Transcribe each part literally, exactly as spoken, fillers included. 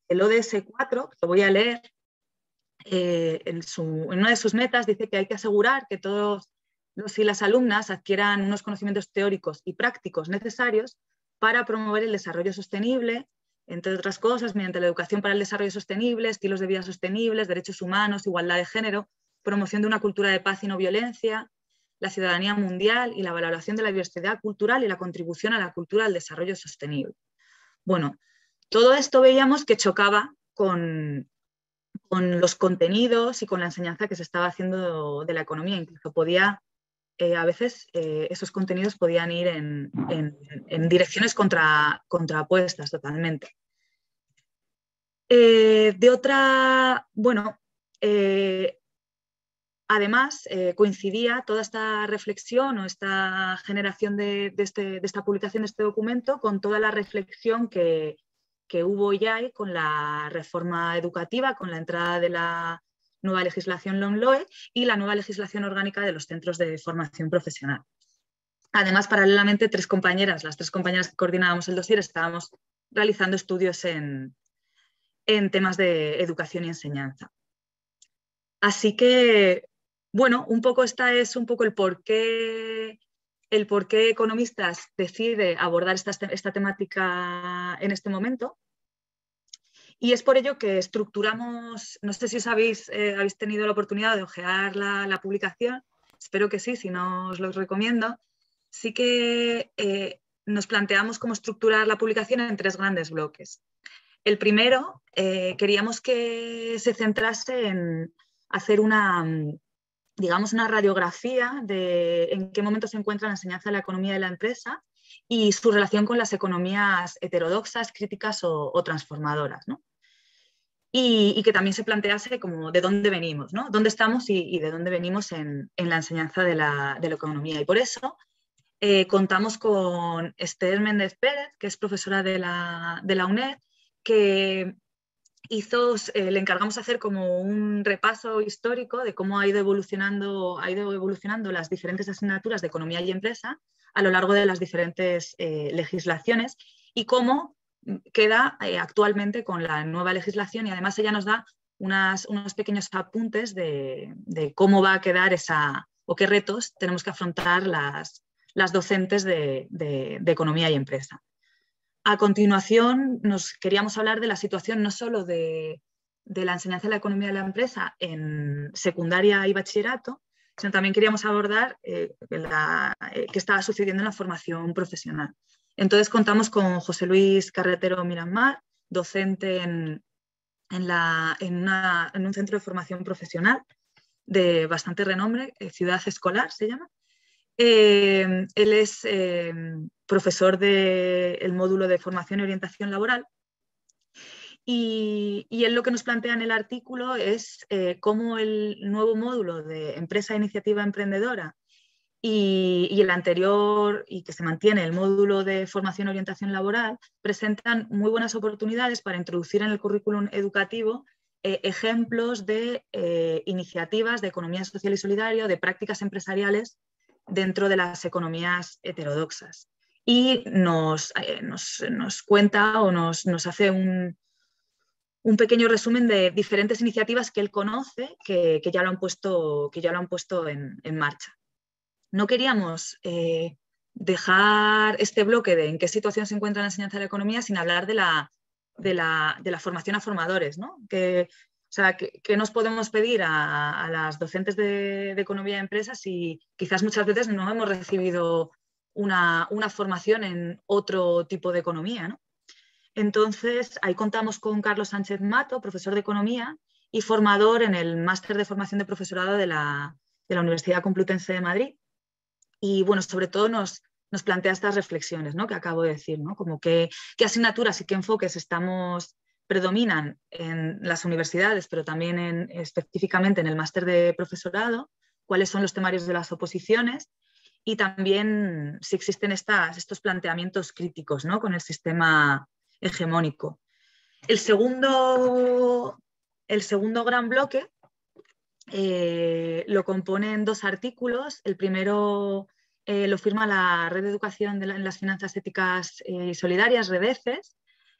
el O D S cuatro, que lo voy a leer, eh, en, su, en una de sus metas dice que hay que asegurar que todos los y las alumnas adquieran unos conocimientos teóricos y prácticos necesarios para promover el desarrollo sostenible, entre otras cosas, mediante la educación para el desarrollo sostenible, estilos de vida sostenibles, derechos humanos, igualdad de género, promoción de una cultura de paz y no violencia, la ciudadanía mundial y la valoración de la diversidad cultural y la contribución a la cultura del desarrollo sostenible. Bueno, todo esto veíamos que chocaba con, con los contenidos y con la enseñanza que se estaba haciendo de la economía. Incluso podía, eh, a veces, eh, esos contenidos podían ir en, en, en direcciones contra, contrapuestas totalmente. Eh, de otra, bueno, eh, además eh, coincidía toda esta reflexión o esta generación de, de, este, de esta publicación de este documento con toda la reflexión que, que hubo ya con la reforma educativa, con la entrada de la nueva legislación LOMLOE y la nueva legislación orgánica de los centros de formación profesional. Además, paralelamente, tres compañeras, las tres compañeras que coordinábamos el dossier, estábamos realizando estudios en, en temas de educación y enseñanza. Así que, bueno, un poco esta es un poco el por qué, el por qué Economistas decide abordar esta, esta temática en este momento. Y es por ello que estructuramos, no sé si os habéis, eh, habéis tenido la oportunidad de ojear la, la publicación, espero que sí, si no os lo recomiendo. Sí que eh, nos planteamos cómo estructurar la publicación en tres grandes bloques. El primero, eh, queríamos que se centrase en hacer una, digamos, una radiografía de en qué momento se encuentra la enseñanza de la economía de la empresa y su relación con las economías heterodoxas, críticas o, o transformadoras, ¿no? Y, y que también se plantease como de dónde venimos, ¿no? Dónde estamos y, y de dónde venimos en, en la enseñanza de la, de la economía. Y por eso eh, contamos con Esther Méndez Pérez, que es profesora de la, de la UNED, que hizo, eh, le encargamos hacer como un repaso histórico de cómo ha ido evolucionando, ha ido evolucionando las diferentes asignaturas de economía y empresa a lo largo de las diferentes eh, legislaciones y cómo queda eh, actualmente con la nueva legislación, y además ella nos da unas, unos pequeños apuntes de, de cómo va a quedar esa, o qué retos tenemos que afrontar las, las docentes de, de, de economía y empresa. A continuación, nos queríamos hablar de la situación no solo de, de la enseñanza de la economía de la empresa en secundaria y bachillerato, sino también queríamos abordar eh, la, eh, qué estaba sucediendo en la formación profesional. Entonces contamos con José Luis Carretero Miramar, docente en, en, la, en, una, en un centro de formación profesional de bastante renombre, eh, Ciudad Escolar se llama. Eh, él es eh, profesor del módulo de formación y orientación laboral y, y él lo que nos plantea en el artículo es eh, cómo el nuevo módulo de empresa e iniciativa emprendedora y, y el anterior, y que se mantiene, el módulo de formación y orientación laboral, presentan muy buenas oportunidades para introducir en el currículum educativo eh, ejemplos de eh, iniciativas de economía social y solidaria, de prácticas empresariales dentro de las economías heterodoxas. Y nos, eh, nos, nos cuenta o nos, nos hace un, un pequeño resumen de diferentes iniciativas que él conoce que, que ya lo han puesto, que ya lo han puesto en, en marcha. No queríamos eh, dejar este bloque de en qué situación se encuentra la enseñanza de la economía sin hablar de la, de la, de la formación a formadores, ¿no? Que, o sea, ¿qué, qué nos podemos pedir a, a las docentes de, de economía de empresas si quizás muchas veces no hemos recibido una, una formación en otro tipo de economía, ¿no? Entonces, ahí contamos con Carlos Sánchez Mato, profesor de economía y formador en el máster de formación de profesorado de la, de la Universidad Complutense de Madrid. Y bueno, sobre todo nos, nos plantea estas reflexiones, ¿no?, que acabo de decir, ¿no? Como que, qué asignaturas y qué enfoques estamos, predominan en las universidades, pero también en, específicamente en el máster de profesorado, cuáles son los temarios de las oposiciones y también si existen estas, estos planteamientos críticos, ¿no?, con el sistema hegemónico. El segundo, el segundo gran bloque Eh, lo componen dos artículos. El primero eh, lo firma la Red de Educación de la, en las Finanzas Éticas y Solidarias, REDECES,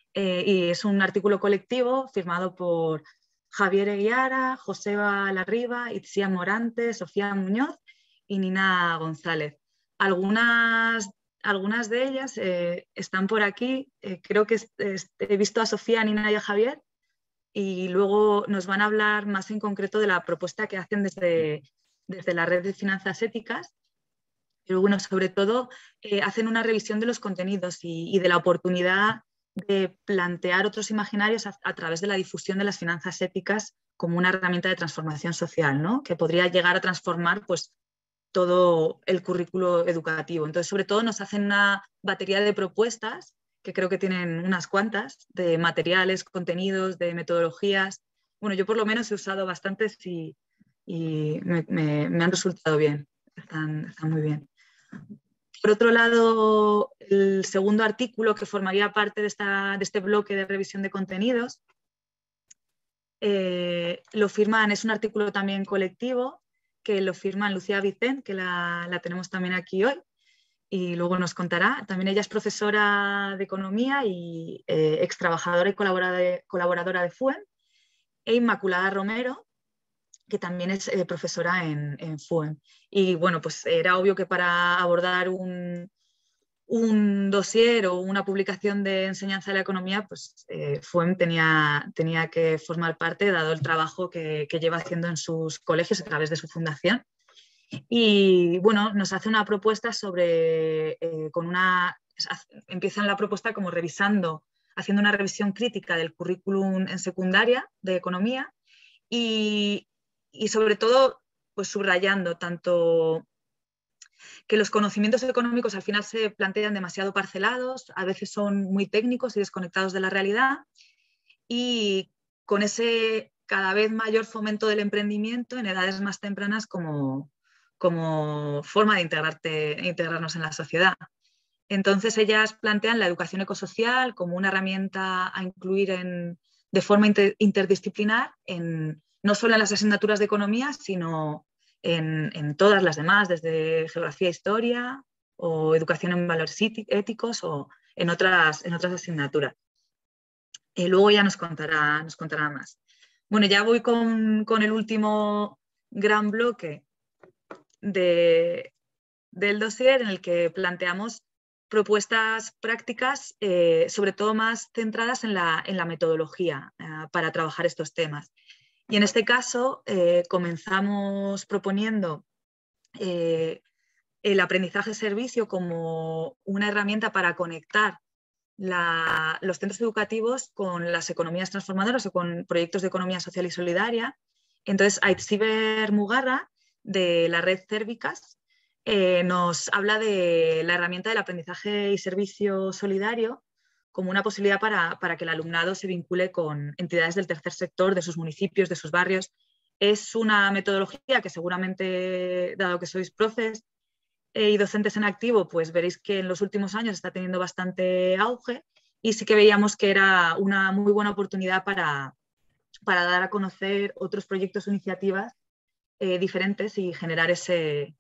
eh, y es un artículo colectivo firmado por Javier Eguiara, Joseba Larriba, Itziar Morante, Sofía Muñoz y Nina González. Algunas, algunas de ellas eh, están por aquí. Eh, creo que es, es, he visto a Sofía, a Nina y a Javier, y luego nos van a hablar más en concreto de la propuesta que hacen desde, desde la Red de Finanzas Éticas. Pero bueno, sobre todo eh, hacen una revisión de los contenidos y, y de la oportunidad de plantear otros imaginarios a, a través de la difusión de las finanzas éticas como una herramienta de transformación social, ¿no? Que podría llegar a transformar pues, todo el currículo educativo. Entonces, sobre todo nos hacen una batería de propuestas, que creo que tienen unas cuantas, de materiales, contenidos, de metodologías. Bueno, yo por lo menos he usado bastantes y, y me, me, me han resultado bien, están, están muy bien. Por otro lado, el segundo artículo que formaría parte de, esta, de este bloque de revisión de contenidos, eh, lo firman, es un artículo también colectivo, que lo firman Lucía Vicent, que la, la tenemos también aquí hoy, y luego nos contará. También ella es profesora de Economía y eh, ex trabajadora y colaboradora, colaboradora de F U E M, e Inmaculada Romero, que también es eh, profesora en, en F U E M. Y bueno, pues era obvio que para abordar un, un dossier o una publicación de enseñanza de la economía, pues eh, F U E M tenía, tenía que formar parte, dado el trabajo que, que lleva haciendo en sus colegios a través de su fundación. Y bueno, nos hace una propuesta sobre, eh, con una, empiezan la propuesta como revisando, haciendo una revisión crítica del currículum en secundaria de economía y, y sobre todo pues subrayando tanto que los conocimientos económicos al final se plantean demasiado parcelados, a veces son muy técnicos y desconectados de la realidad, y con ese cada vez mayor fomento del emprendimiento en edades más tempranas como, como forma de integrarte, integrarnos en la sociedad. Entonces ellas plantean la educación ecosocial como una herramienta a incluir en, de forma inter, interdisciplinar, en, no solo en las asignaturas de economía, sino en, en todas las demás, desde geografía e historia o educación en valores éticos o en otras, en otras asignaturas. Eh, luego ya nos contará, nos contará más. Bueno, ya voy con, con el último gran bloque de, del dossier, en el que planteamos propuestas prácticas, eh, sobre todo más centradas en la, en la metodología eh, para trabajar estos temas. Y en este caso eh, comenzamos proponiendo eh, el aprendizaje-servicio como una herramienta para conectar la, los centros educativos con las economías transformadoras o con proyectos de economía social y solidaria. Entonces, Aitziber Mugarra, de la red Cérvicas, eh, nos habla de la herramienta del aprendizaje y servicio solidario como una posibilidad para, para que el alumnado se vincule con entidades del tercer sector, de sus municipios, de sus barrios. Es una metodología que seguramente, dado que sois profes, y docentes en activo, pues veréis que en los últimos años está teniendo bastante auge y sí que veíamos que era una muy buena oportunidad para, para dar a conocer otros proyectos o iniciativas eh, diferentes y generar ese,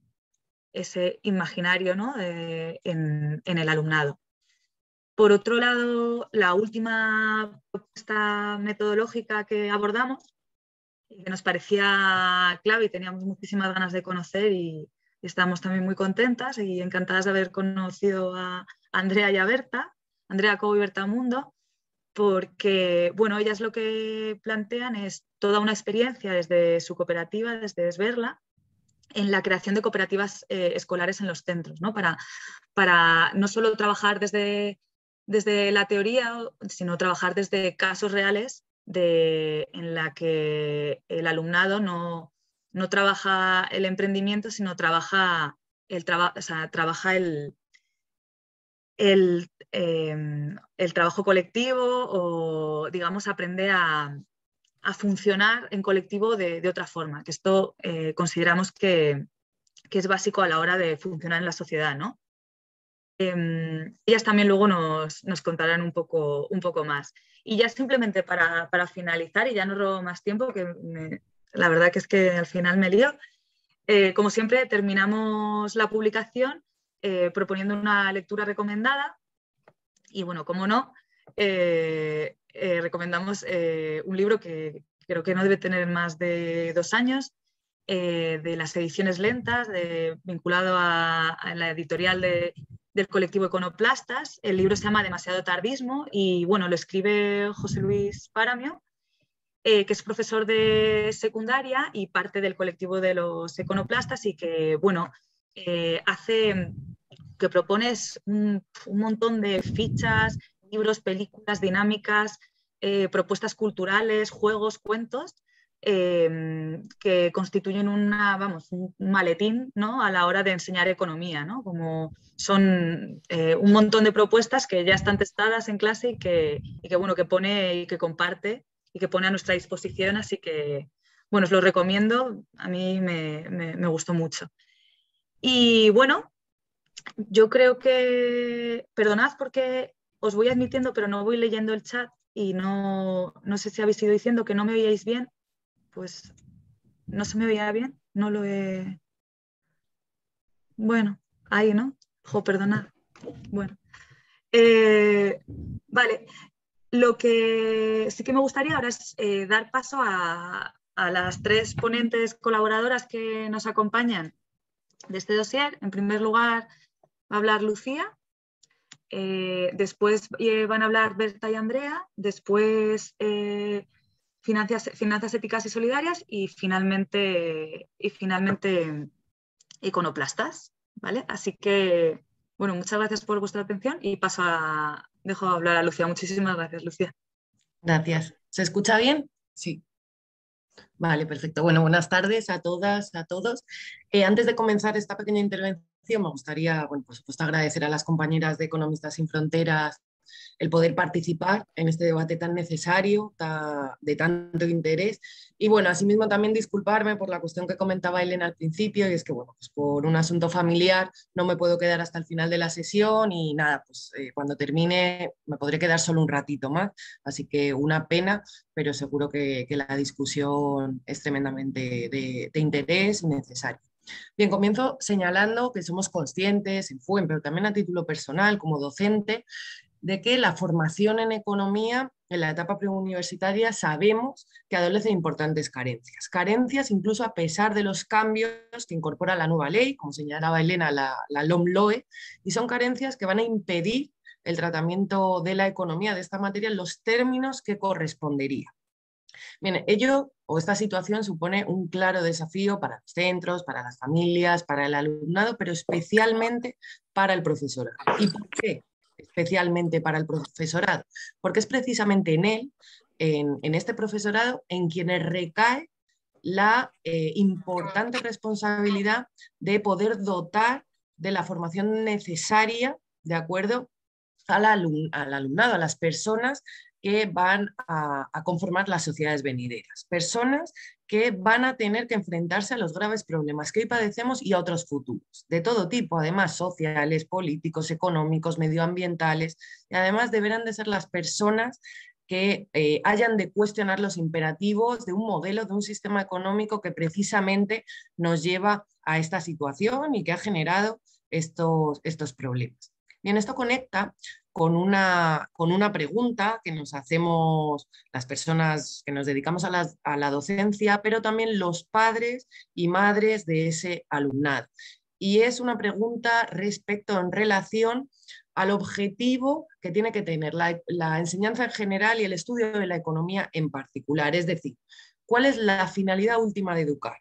ese imaginario, ¿no? eh, en, en el alumnado. Por otro lado, la última propuesta metodológica que abordamos, que nos parecía clave y teníamos muchísimas ganas de conocer, y estamos también muy contentas y encantadas de haber conocido a Andrea y a Berta, Andrea Cobo y Berta Mundo, porque bueno, ellas lo que plantean es toda una experiencia desde su cooperativa, desde Esberla, en la creación de cooperativas eh, escolares en los centros, ¿no? Para, para no solo trabajar desde, desde la teoría, sino trabajar desde casos reales de, en la que el alumnado no, no trabaja el emprendimiento, sino trabaja el, traba, o sea, trabaja el, el, eh, el trabajo colectivo, o digamos aprende a, a funcionar en colectivo de, de otra forma, que esto eh, consideramos que, que es básico a la hora de funcionar en la sociedad, ¿no? Eh, ellas también luego nos, nos contarán un poco, un poco más. Y ya simplemente para, para finalizar, y ya no robo más tiempo, que me, la verdad que es que al final me lío, eh, como siempre terminamos la publicación eh, proponiendo una lectura recomendada y bueno, como no, eh, eh, recomendamos eh, un libro que creo que no debe tener más de dos años, eh, de las ediciones lentas, de, vinculado a, a la editorial de, del colectivo Iconoplastas. El libro se llama Demasiado tardismo y bueno, lo escribe José Luis Paramio, eh, que es profesor de secundaria y parte del colectivo de los iconoplastas y que bueno, eh, hace, que propones un, un montón de fichas, libros, películas, dinámicas, eh, propuestas culturales, juegos, cuentos, eh, que constituyen una, vamos, un maletín, ¿no?, a la hora de enseñar economía, ¿no? Como son eh, un montón de propuestas que ya están testadas en clase y que, y que, bueno, que pone y que comparte y que pone a nuestra disposición, así que, bueno, os lo recomiendo, a mí me, me, me gustó mucho. Y bueno, yo creo que, perdonad porque os voy admitiendo, pero no voy leyendo el chat y no, no sé si habéis ido diciendo que no me oíais bien, pues no se me oía bien, no lo he... Bueno, ahí, ¿no? Jo, perdonad. Bueno, eh, vale. Lo que sí que me gustaría ahora es eh, dar paso a, a las tres ponentes colaboradoras que nos acompañan de este dossier. En primer lugar va a hablar Lucía, eh, después eh, van a hablar Berta y Andrea, después eh, finanzas, finanzas éticas y solidarias y finalmente, y finalmente iconoplastas, ¿vale? Así que, bueno, muchas gracias por vuestra atención y paso a, dejo hablar a Lucía. Muchísimas gracias, Lucía. Gracias. ¿Se escucha bien? Sí. Vale, perfecto. Bueno, buenas tardes a todas, a todos. Eh, antes de comenzar esta pequeña intervención, me gustaría, bueno, por supuesto, agradecer a las compañeras de Economistas Sin Fronteras el poder participar en este debate tan necesario, ta, de tanto interés. Y bueno, asimismo también disculparme por la cuestión que comentaba Elena al principio, y es que, bueno, pues por un asunto familiar no me puedo quedar hasta el final de la sesión y nada, pues eh, cuando termine me podré quedar solo un ratito más. Así que una pena, pero seguro que, que la discusión es tremendamente de, de interés y necesaria. Bien, comienzo señalando que somos conscientes en FUEM, pero también a título personal como docente, de que la formación en economía en la etapa preuniversitaria sabemos que adolece de importantes carencias. Carencias incluso a pesar de los cambios que incorpora la nueva ley, como señalaba Elena, la, la LOMLOE, y son carencias que van a impedir el tratamiento de la economía de esta materia en los términos que correspondería. Bien, ello o esta situación supone un claro desafío para los centros, para las familias, para el alumnado, pero especialmente para el profesorado. ¿Y por qué? Especialmente para el profesorado, porque es precisamente en él, en, en este profesorado, en quienes recae la eh, importante responsabilidad de poder dotar de la formación necesaria, de acuerdo al, alum, al alumnado, a las personas que van a, a conformar las sociedades venideras, personas que van a tener que enfrentarse a los graves problemas que hoy padecemos y a otros futuros, de todo tipo, además sociales, políticos, económicos, medioambientales, y además deberán de ser las personas que eh, hayan de cuestionar los imperativos de un modelo, de un sistema económico que precisamente nos lleva a esta situación y que ha generado estos, estos problemas. Bien, esto conecta con una, con una pregunta que nos hacemos las personas que nos dedicamos a la, a la docencia, pero también los padres y madres de ese alumnado. Y es una pregunta respecto en relación al objetivo que tiene que tener la, la enseñanza en general y el estudio de la economía en particular. Es decir, ¿cuál es la finalidad última de educar?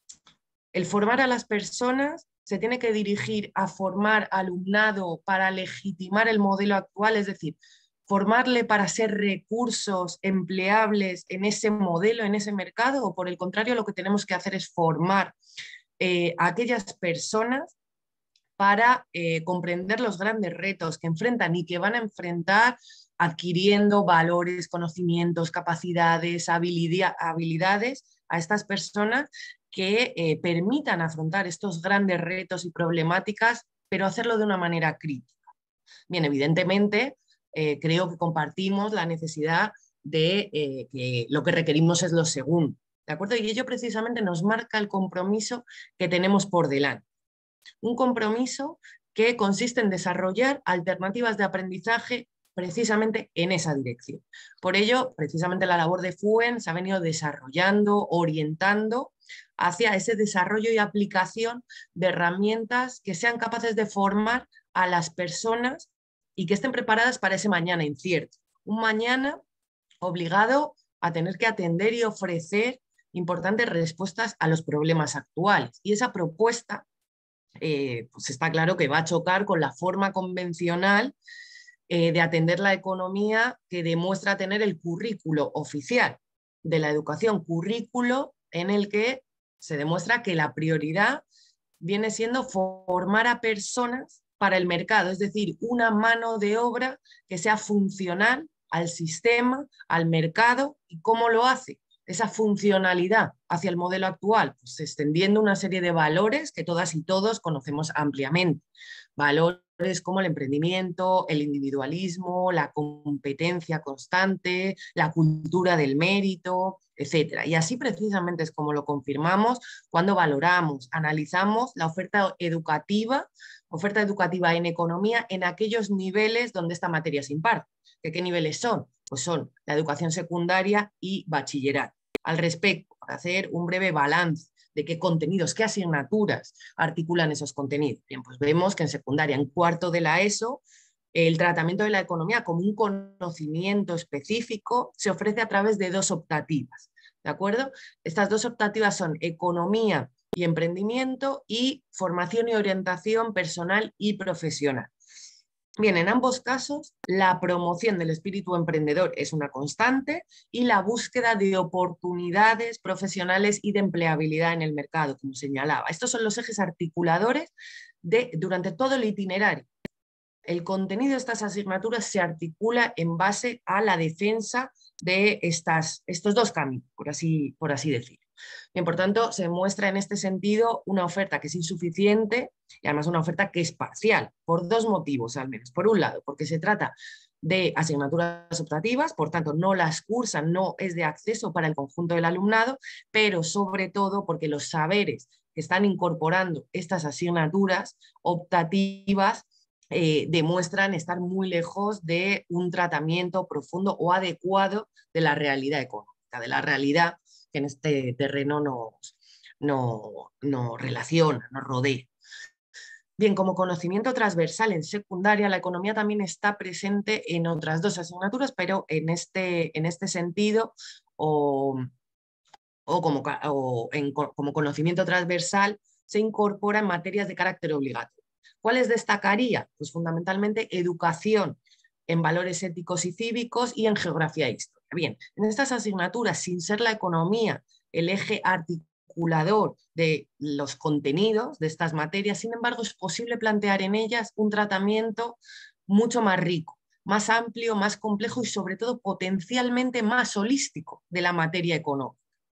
El formar a las personas se tiene que dirigir a formar alumnado para legitimar el modelo actual, es decir, formarle para ser recursos empleables en ese modelo, en ese mercado, o por el contrario, lo que tenemos que hacer es formar eh, a aquellas personas para eh, comprender los grandes retos que enfrentan y que van a enfrentar adquiriendo valores, conocimientos, capacidades, habilidad, habilidades a estas personas que eh, permitan afrontar estos grandes retos y problemáticas, pero hacerlo de una manera crítica. Bien, evidentemente, eh, creo que compartimos la necesidad de eh, que lo que requerimos es lo segundo, ¿de acuerdo? Y ello precisamente nos marca el compromiso que tenemos por delante. Un compromiso que consiste en desarrollar alternativas de aprendizaje precisamente en esa dirección. Por ello, precisamente la labor de F U E N se ha venido desarrollando, orientando hacia ese desarrollo y aplicación de herramientas que sean capaces de formar a las personas y que estén preparadas para ese mañana incierto. Un mañana obligado a tener que atender y ofrecer importantes respuestas a los problemas actuales. Y esa propuesta, eh, pues está claro que va a chocar con la forma convencional eh, de atender la economía que demuestra tener el currículo oficial de la educación, currículo en el que se demuestra que la prioridad viene siendo formar a personas para el mercado, es decir, una mano de obra que sea funcional al sistema, al mercado. ¿Y cómo lo hace? Esa funcionalidad hacia el modelo actual, pues extendiendo una serie de valores que todas y todos conocemos ampliamente. Valores como el emprendimiento, el individualismo, la competencia constante, la cultura del mérito, etcétera. Y así precisamente es como lo confirmamos cuando valoramos, analizamos la oferta educativa, oferta educativa en economía en aquellos niveles donde esta materia se imparte. ¿De qué niveles son? Pues son la educación secundaria y bachillerato. Al respecto, para hacer un breve balance de qué contenidos, qué asignaturas articulan esos contenidos. Bien, pues vemos que en secundaria, en cuarto de la ESO, el tratamiento de la economía como un conocimiento específico se ofrece a través de dos optativas, ¿de acuerdo? Estas dos optativas son economía y emprendimiento y formación y orientación personal y profesional. Bien, en ambos casos, la promoción del espíritu emprendedor es una constante y la búsqueda de oportunidades profesionales y de empleabilidad en el mercado, como señalaba. Estos son los ejes articuladores de, durante todo el itinerario. El contenido de estas asignaturas se articula en base a la defensa de estas, estos dos caminos, por así, por así decirlo. Bien, por tanto, se muestra en este sentido una oferta que es insuficiente y además una oferta que es parcial, por dos motivos al menos. Por un lado, porque se trata de asignaturas optativas, por tanto no las cursan, no es de acceso para el conjunto del alumnado, pero sobre todo porque los saberes que están incorporando estas asignaturas optativas eh, demuestran estar muy lejos de un tratamiento profundo o adecuado de la realidad económica, de la realidad que en este terreno nos, no, nos relaciona, nos rodea. Bien, como conocimiento transversal en secundaria, la economía también está presente en otras dos asignaturas, pero en este, en este sentido, o, o, como, o en, como conocimiento transversal, se incorpora en materias de carácter obligatorio. ¿Cuáles destacaría? Pues fundamentalmente educación en valores éticos y cívicos y en geografía e historia. Bien, en estas asignaturas, sin ser la economía el eje articulador de los contenidos de estas materias, sin embargo, es posible plantear en ellas un tratamiento mucho más rico, más amplio, más complejo y sobre todo potencialmente más holístico de la materia económica.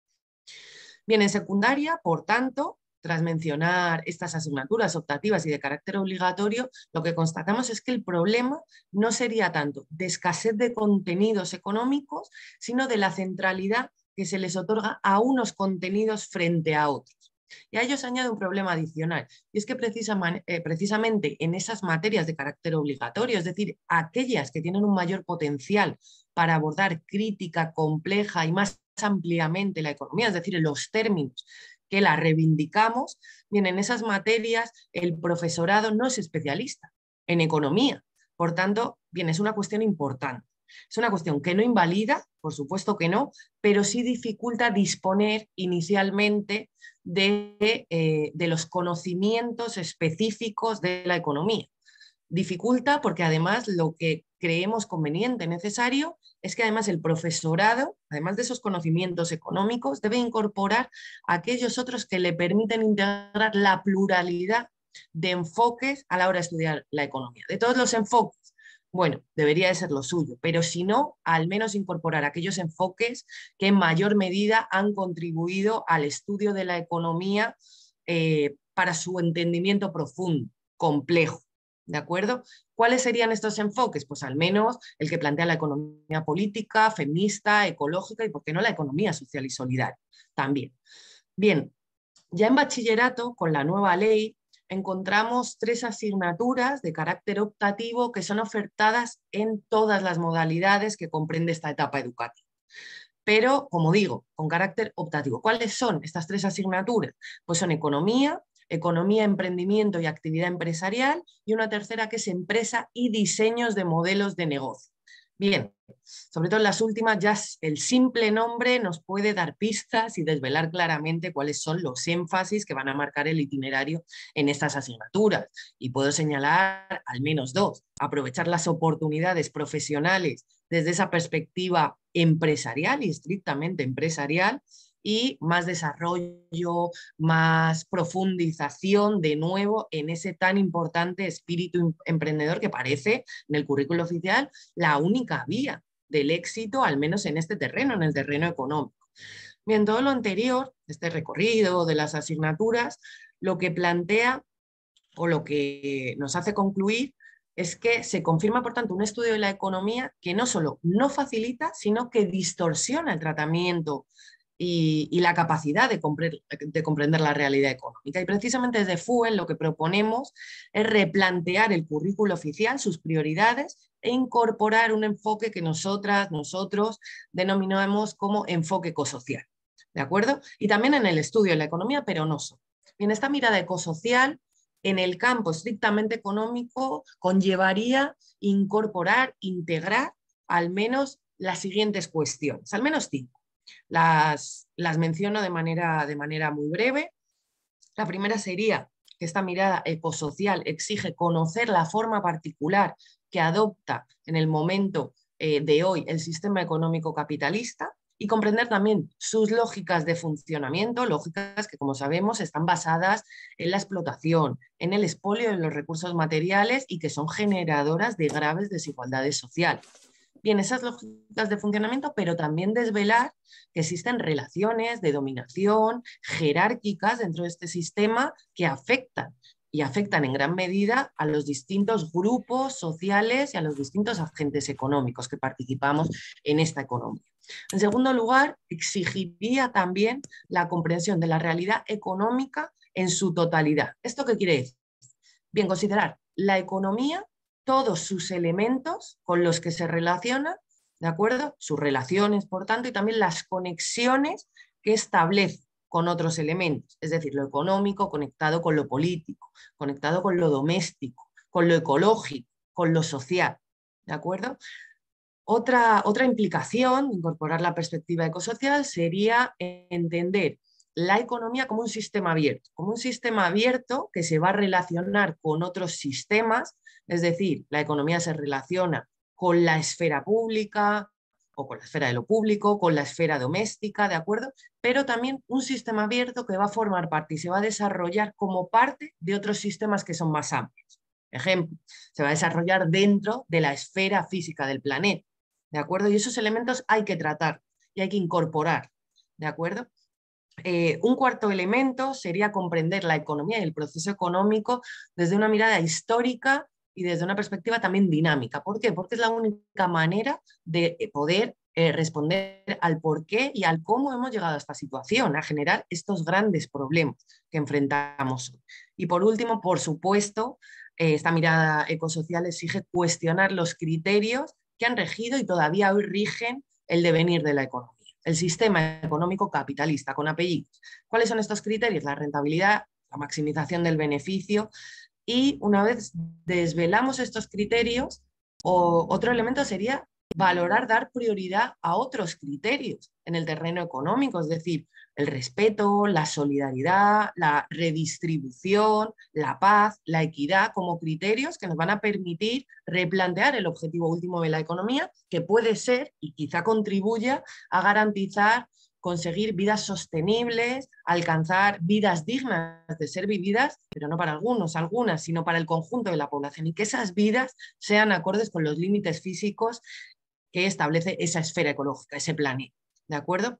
Bien, en secundaria, por tanto, tras mencionar estas asignaturas optativas y de carácter obligatorio, lo que constatamos es que el problema no sería tanto de escasez de contenidos económicos, sino de la centralidad que se les otorga a unos contenidos frente a otros. Y a ello se añade un problema adicional, y es que precisamente en esas materias de carácter obligatorio, es decir, aquellas que tienen un mayor potencial para abordar crítica compleja y más ampliamente la economía, es decir, en los términos que la reivindicamos, bien, en esas materias el profesorado no es especialista en economía. Por tanto, bien, es una cuestión importante. Es una cuestión que no invalida, por supuesto que no, pero sí dificulta disponer inicialmente de, eh, de los conocimientos específicos de la economía. Dificulta porque además lo que creemos conveniente, necesario, es que además el profesorado, además de esos conocimientos económicos, debe incorporar aquellos otros que le permiten integrar la pluralidad de enfoques a la hora de estudiar la economía. De todos los enfoques, bueno, debería de ser lo suyo, pero si no, al menos incorporar aquellos enfoques que en mayor medida han contribuido al estudio de la economía eh, para su entendimiento profundo, complejo. ¿De acuerdo? ¿Cuáles serían estos enfoques? Pues al menos el que plantea la economía política, feminista, ecológica y, ¿por qué no, la economía social y solidaria también? Bien, ya en bachillerato, con la nueva ley, encontramos tres asignaturas de carácter optativo que son ofertadas en todas las modalidades que comprende esta etapa educativa. Pero, como digo, con carácter optativo. ¿Cuáles son estas tres asignaturas? Pues son economía, economía, emprendimiento y actividad empresarial, y una tercera que es empresa y diseños de modelos de negocio. Bien, sobre todo en las últimas ya el simple nombre nos puede dar pistas y desvelar claramente cuáles son los énfasis que van a marcar el itinerario en estas asignaturas. Y puedo señalar al menos dos: aprovechar las oportunidades profesionales desde esa perspectiva empresarial y estrictamente empresarial, y más desarrollo, más profundización de nuevo en ese tan importante espíritu emprendedor que parece en el currículo oficial la única vía del éxito, al menos en este terreno, en el terreno económico. Bien, todo lo anterior, este recorrido de las asignaturas, lo que plantea o lo que nos hace concluir es que se confirma, por tanto, un estudio de la economía que no solo no facilita, sino que distorsiona el tratamiento Y, y la capacidad de, compre de comprender la realidad económica. Y precisamente desde FUEL lo que proponemos es replantear el currículo oficial, sus prioridades, e incorporar un enfoque que nosotras, nosotros denominamos como enfoque ecosocial. ¿De acuerdo? Y también en el estudio de la economía, pero no solo. En esta mirada ecosocial, en el campo estrictamente económico, conllevaría incorporar, integrar al menos las siguientes cuestiones, al menos cinco. Las, las menciono de manera, de manera muy breve. La primera sería que esta mirada ecosocial exige conocer la forma particular que adopta en el momento eh, de hoy el sistema económico capitalista y comprender también sus lógicas de funcionamiento, lógicas que, como sabemos, están basadas en la explotación, en el expolio de los recursos materiales y que son generadoras de graves desigualdades sociales. Bien, esas lógicas de funcionamiento, pero también desvelar que existen relaciones de dominación jerárquicas dentro de este sistema que afectan y afectan en gran medida a los distintos grupos sociales y a los distintos agentes económicos que participamos en esta economía. En segundo lugar, exigiría también la comprensión de la realidad económica en su totalidad. ¿Esto qué quiere decir? Bien, considerar la economía, todos sus elementos con los que se relaciona, ¿de acuerdo? Sus relaciones, por tanto, y también las conexiones que establece con otros elementos, es decir, lo económico conectado con lo político, conectado con lo doméstico, con lo ecológico, con lo social, ¿de acuerdo? Otra, otra implicación de incorporar la perspectiva ecosocial sería entender la economía como un sistema abierto, como un sistema abierto que se va a relacionar con otros sistemas, es decir, la economía se relaciona con la esfera pública o con la esfera de lo público, con la esfera doméstica, ¿de acuerdo? Pero también un sistema abierto que va a formar parte y se va a desarrollar como parte de otros sistemas que son más amplios. Ejemplo, se va a desarrollar dentro de la esfera física del planeta, ¿de acuerdo? Y esos elementos hay que tratar y hay que incorporar, ¿de acuerdo? Eh, un cuarto elemento sería comprender la economía y el proceso económico desde una mirada histórica y desde una perspectiva también dinámica. ¿Por qué? Porque es la única manera de poder eh, responder al por qué y al cómo hemos llegado a esta situación, a generar estos grandes problemas que enfrentamos hoy. Y por último, por supuesto, eh, esta mirada ecosocial exige cuestionar los criterios que han regido y todavía hoy rigen el devenir de la economía. El sistema económico capitalista, con apellidos. ¿Cuáles son estos criterios? La rentabilidad, la maximización del beneficio, y una vez desvelamos estos criterios, o, otro elemento sería valorar, dar prioridad a otros criterios en el terreno económico, es decir, el respeto, la solidaridad, la redistribución, la paz, la equidad, como criterios que nos van a permitir replantear el objetivo último de la economía, que puede ser y quizá contribuya a garantizar conseguir vidas sostenibles, alcanzar vidas dignas de ser vividas, pero no para algunos, algunas, sino para el conjunto de la población, y que esas vidas sean acordes con los límites físicos que establece esa esfera ecológica, ese planeta, ¿de acuerdo?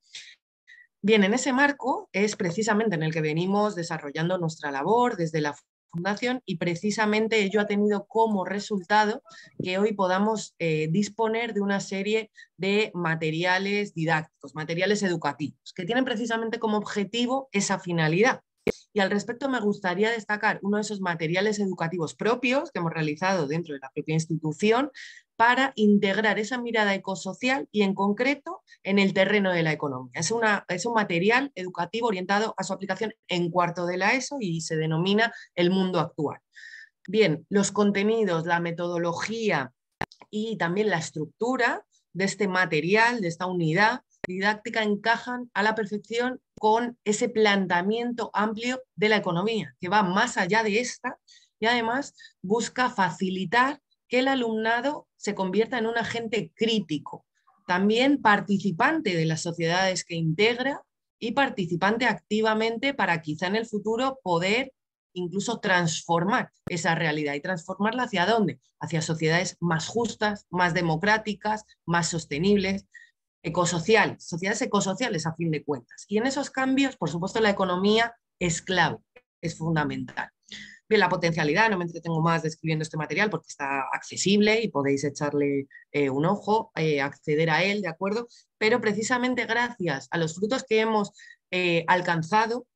Bien, en ese marco es precisamente en el que venimos desarrollando nuestra labor desde la Fundación, y precisamente ello ha tenido como resultado que hoy podamos eh, disponer de una serie de materiales didácticos, materiales educativos, que tienen precisamente como objetivo esa finalidad, Y al respecto me gustaría destacar uno de esos materiales educativos propios que hemos realizado dentro de la propia institución para integrar esa mirada ecosocial y en concreto en el terreno de la economía. Es, una, es un material educativo orientado a su aplicación en cuarto de la ESO y se denomina El mundo actual. Bien, los contenidos, la metodología y también la estructura de este material, de esta unidad didáctica, encajan a la perfección con ese planteamiento amplio de la economía, que va más allá de esta y además busca facilitar que el alumnado se convierta en un agente crítico, también participante de las sociedades que integra y participante activamente para quizá en el futuro poder incluso transformar esa realidad y transformarla hacia dónde, hacia sociedades más justas, más democráticas, más sostenibles, ecosociales, sociedades ecosociales a fin de cuentas. Y en esos cambios, por supuesto, la economía es clave, es fundamental. Bien, la potencialidad, no me entretengo más describiendo este material porque está accesible y podéis echarle eh, un ojo, eh, acceder a él, ¿de acuerdo? Pero precisamente gracias a los frutos que hemos eh, alcanzado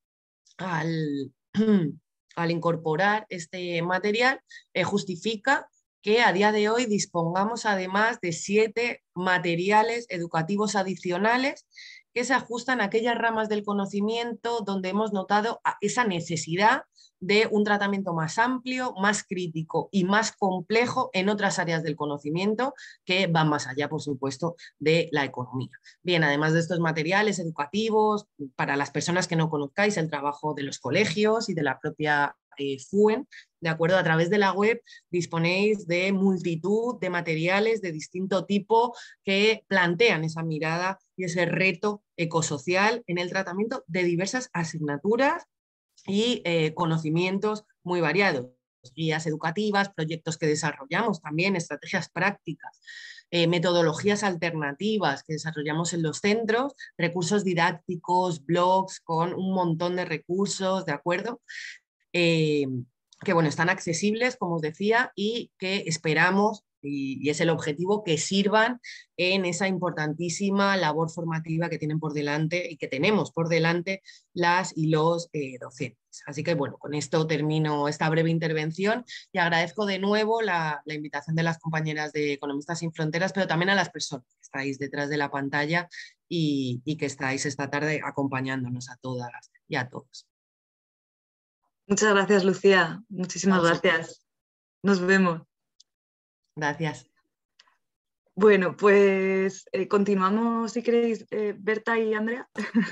al, al incorporar este material, eh, justifica que a día de hoy dispongamos además de siete materiales educativos adicionales que se ajustan a aquellas ramas del conocimiento donde hemos notado esa necesidad de un tratamiento más amplio, más crítico y más complejo en otras áreas del conocimiento que van más allá, por supuesto, de la economía. Bien, además de estos materiales educativos, para las personas que no conozcáis el trabajo de los colegios y de la propia eh, FUEN, de acuerdo, a través de la web disponéis de multitud de materiales de distinto tipo que plantean esa mirada y ese reto ecosocial en el tratamiento de diversas asignaturas y eh, conocimientos muy variados, guías educativas, proyectos que desarrollamos también, estrategias prácticas, eh, metodologías alternativas que desarrollamos en los centros, recursos didácticos, blogs con un montón de recursos, ¿de acuerdo? Eh, que bueno, están accesibles, como os decía, y que esperamos, y, y es el objetivo, que sirvan en esa importantísima labor formativa que tienen por delante y que tenemos por delante las y los eh, docentes. Así que bueno, con esto termino esta breve intervención y agradezco de nuevo la, la invitación de las compañeras de Economistas Sin Fronteras, pero también a las personas que estáis detrás de la pantalla y, y que estáis esta tarde acompañándonos a todas y a todos. Muchas gracias, Lucía. Muchísimas gracias. Nos vemos. Gracias. Bueno, pues eh, continuamos, si queréis, eh, Berta y Andrea.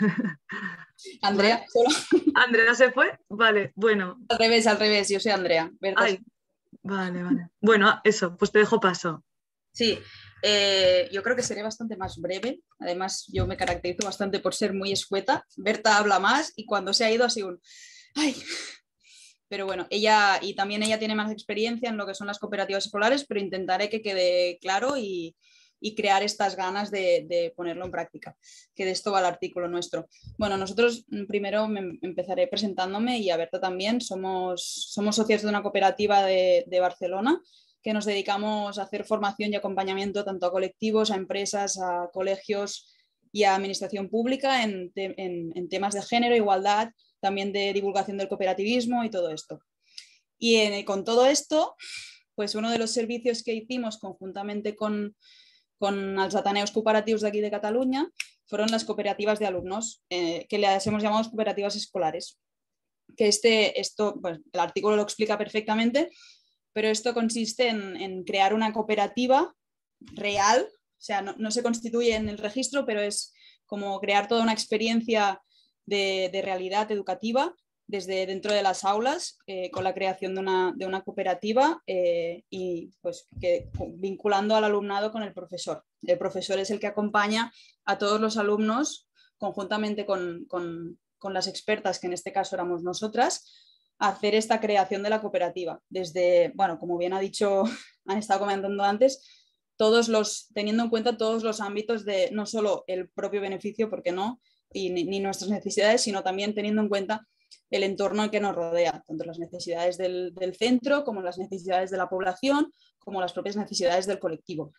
Andrea, ¿Vale? solo. ¿Andrea se fue? Vale, bueno. Al revés, al revés, yo soy Andrea. Berta. Ay, vale, vale. Bueno, eso, pues te dejo paso. Sí, eh, yo creo que seré bastante más breve. Además, yo me caracterizo bastante por ser muy escueta. Berta habla más y cuando se ha ido ha sido un... ¡Ay! Pero bueno, ella y también ella tiene más experiencia en lo que son las cooperativas escolares, pero intentaré que quede claro y, y crear estas ganas de, de ponerlo en práctica, que de esto va el artículo nuestro. Bueno, nosotros primero me empezaré presentándome y a Berta también. Somos, somos socios de una cooperativa de, de Barcelona que nos dedicamos a hacer formación y acompañamiento tanto a colectivos, a empresas, a colegios y a administración pública en, te, en, en temas de género, igualdad, también de divulgación del cooperativismo y todo esto. Y en, con todo esto, pues uno de los servicios que hicimos conjuntamente con, con els Ateneus Cooperatius de aquí de Cataluña fueron las cooperativas de alumnos, eh, que las hemos llamado cooperativas escolares. Que este, esto, pues, el artículo lo explica perfectamente, pero esto consiste en, en crear una cooperativa real, o sea, no, no se constituye en el registro, pero es como crear toda una experiencia De, de realidad educativa desde dentro de las aulas eh, con la creación de una, de una cooperativa eh, y pues que, vinculando al alumnado con el profesor. El profesor es el que acompaña a todos los alumnos conjuntamente con, con, con las expertas, que en este caso éramos nosotras, a hacer esta creación de la cooperativa. Desde, bueno, como bien ha dicho, han estado comentando antes, todos los, teniendo en cuenta todos los ámbitos de no solo el propio beneficio, porque no, y ni, ni nuestras necesidades, sino también teniendo en cuenta el entorno que nos rodea, tanto las necesidades del, del centro como las necesidades de la población, como las propias necesidades del colectivo.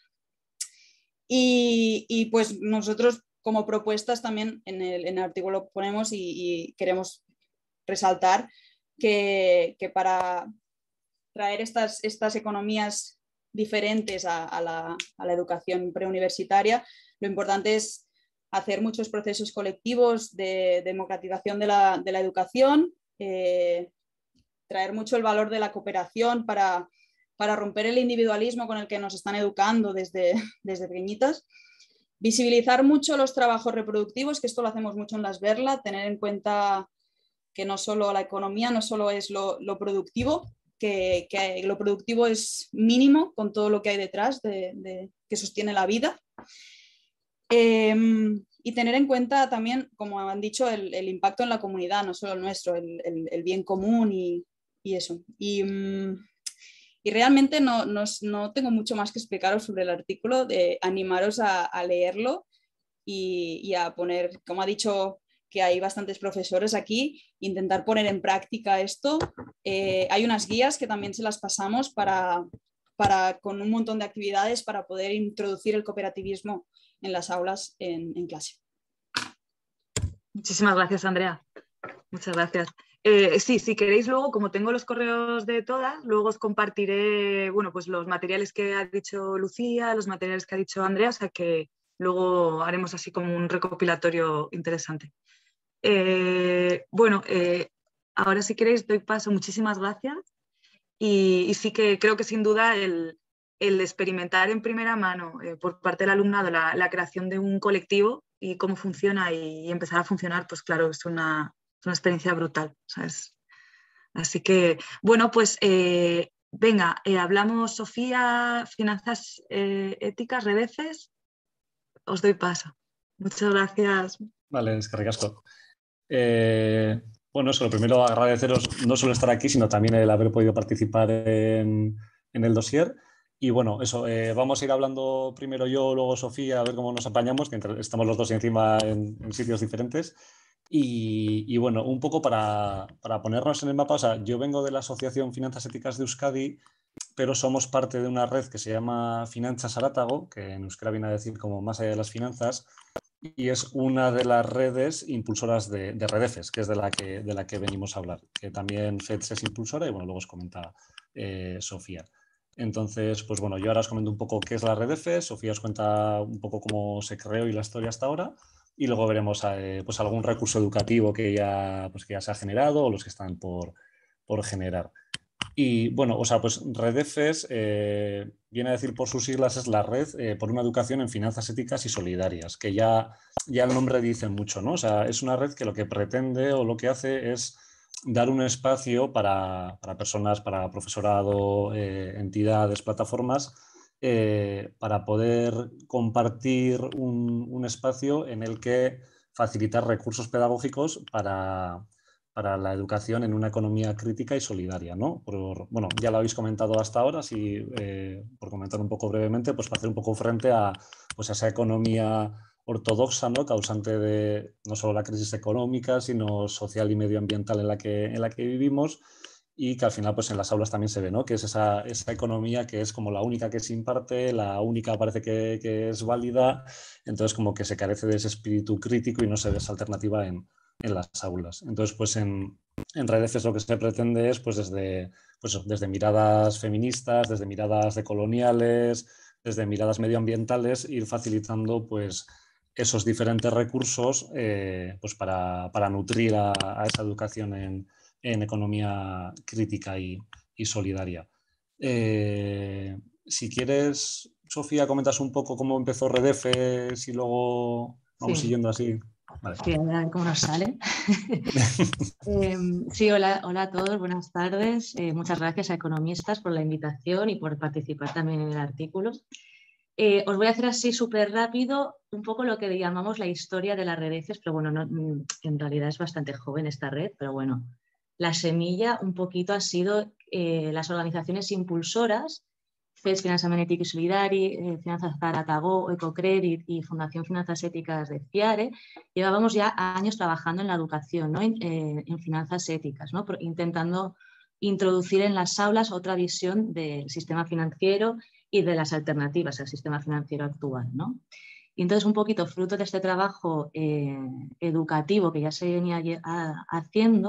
Y, y pues nosotros como propuestas también en el, en el artículo ponemos y, y queremos resaltar que, que para traer estas, estas economías diferentes a, a, la, a la educación preuniversitaria, lo importante es hacer muchos procesos colectivos de democratización de la, de la educación, eh, traer mucho el valor de la cooperación para, para romper el individualismo con el que nos están educando desde, desde pequeñitas, visibilizar mucho los trabajos reproductivos, que esto lo hacemos mucho en las Berla, tener en cuenta que no solo la economía, no solo es lo, lo productivo, que, que lo productivo es mínimo con todo lo que hay detrás de, de, que sostiene la vida. Eh, y tener en cuenta también, como han dicho, el, el impacto en la comunidad, no solo el nuestro, el, el, el bien común y, y eso. Y, y realmente no, no, no tengo mucho más que explicaros sobre el artículo, de animaros a, a leerlo y, y a poner, como ha dicho, que hay bastantes profesores aquí, intentar poner en práctica esto. Eh, hay unas guías que también se las pasamos para, para, con un montón de actividades para poder introducir el cooperativismo en las aulas en, en clase. Muchísimas gracias, Andrea. Muchas gracias. Eh, sí, si queréis luego, como tengo los correos de todas, luego os compartiré, bueno, pues los materiales que ha dicho Lucía, los materiales que ha dicho Andrea, o sea que luego haremos así como un recopilatorio interesante. Eh, bueno, eh, ahora si queréis doy paso, muchísimas gracias. Y, y sí que creo que sin duda el, el experimentar en primera mano eh, por parte del alumnado la, la creación de un colectivo y cómo funciona y, y empezar a funcionar, pues claro, es una, es una experiencia brutal, ¿sabes? Así que, bueno, pues eh, venga, eh, hablamos, Sofía, finanzas eh, éticas, reveses, os doy paso. Muchas gracias. Vale, es que ricasco. Eh, bueno, eso, lo primero agradeceros no solo estar aquí, sino también el haber podido participar en, en el dossier. Y bueno, eso, eh, vamos a ir hablando primero yo, luego Sofía, a ver cómo nos apañamos, que entre, estamos los dos encima en, en sitios diferentes. Y, y bueno, un poco para, para ponernos en el mapa, o sea, yo vengo de la Asociación Finanzas Éticas de Euskadi, pero somos parte de una red que se llama Finanzas Arátago, que en euskera viene a decir como más allá de las finanzas, y es una de las redes impulsoras de, de Redefes, que es de la que, de la que venimos a hablar, que también F E D S es impulsora y bueno, luego os comenta eh, Sofía. Entonces, pues bueno, yo ahora os comento un poco qué es la Redefes, Sofía os cuenta un poco cómo se creó y la historia hasta ahora, y luego veremos eh, pues algún recurso educativo que ya, pues que ya se ha generado o los que están por, por generar. Y bueno, o sea, pues Redefes eh, viene a decir por sus siglas es la red eh, por una educación en finanzas éticas y solidarias, que ya, ya el nombre dice mucho, ¿no? O sea, es una red que lo que pretende o lo que hace es dar un espacio para, para personas, para profesorado, eh, entidades, plataformas, eh, para poder compartir un, un espacio en el que facilitar recursos pedagógicos para... para la educación en una economía crítica y solidaria, ¿no? Por, bueno, ya lo habéis comentado hasta ahora, si, eh, por comentar un poco brevemente, pues para hacer un poco frente a, pues a esa economía ortodoxa, ¿no? Causante de no solo la crisis económica, sino social y medioambiental en la que, en la que vivimos, y que al final pues en las aulas también se ve, ¿no? Que es esa, esa economía que es como la única que se imparte, la única parece que, que es válida, entonces como que se carece de ese espíritu crítico y no se ve esa alternativa en en las aulas. Entonces, pues en, en Redefes lo que se pretende es, pues desde, pues desde miradas feministas, desde miradas decoloniales, desde miradas medioambientales, ir facilitando pues esos diferentes recursos eh, pues para, para nutrir a, a esa educación en, en economía crítica y, y solidaria. Eh, si quieres, Sofía, comentas un poco cómo empezó Redefes y luego vamos sí. siguiendo así. Vale. Sí, a ver cómo nos sale. eh, sí, hola, hola a todos, buenas tardes. Eh, muchas gracias a Economistas por la invitación y por participar también en el artículo. Eh, os voy a hacer así súper rápido un poco lo que llamamos la historia de las Redefes, pero bueno, no, en realidad es bastante joven esta red, pero bueno, la semilla un poquito ha sido eh, las organizaciones impulsoras, F E D S, Finançament Ètic i Solidari, eh, Finanzas Arátago, Ecocredit y Fundación Finanzas Éticas de FIARE, llevábamos ya años trabajando en la educación, ¿no? en, eh, en finanzas éticas, ¿no? intentando introducir en las aulas otra visión del sistema financiero y de las alternativas al sistema financiero actual, ¿no? Y entonces, un poquito fruto de este trabajo eh, educativo que ya se venía a, haciendo,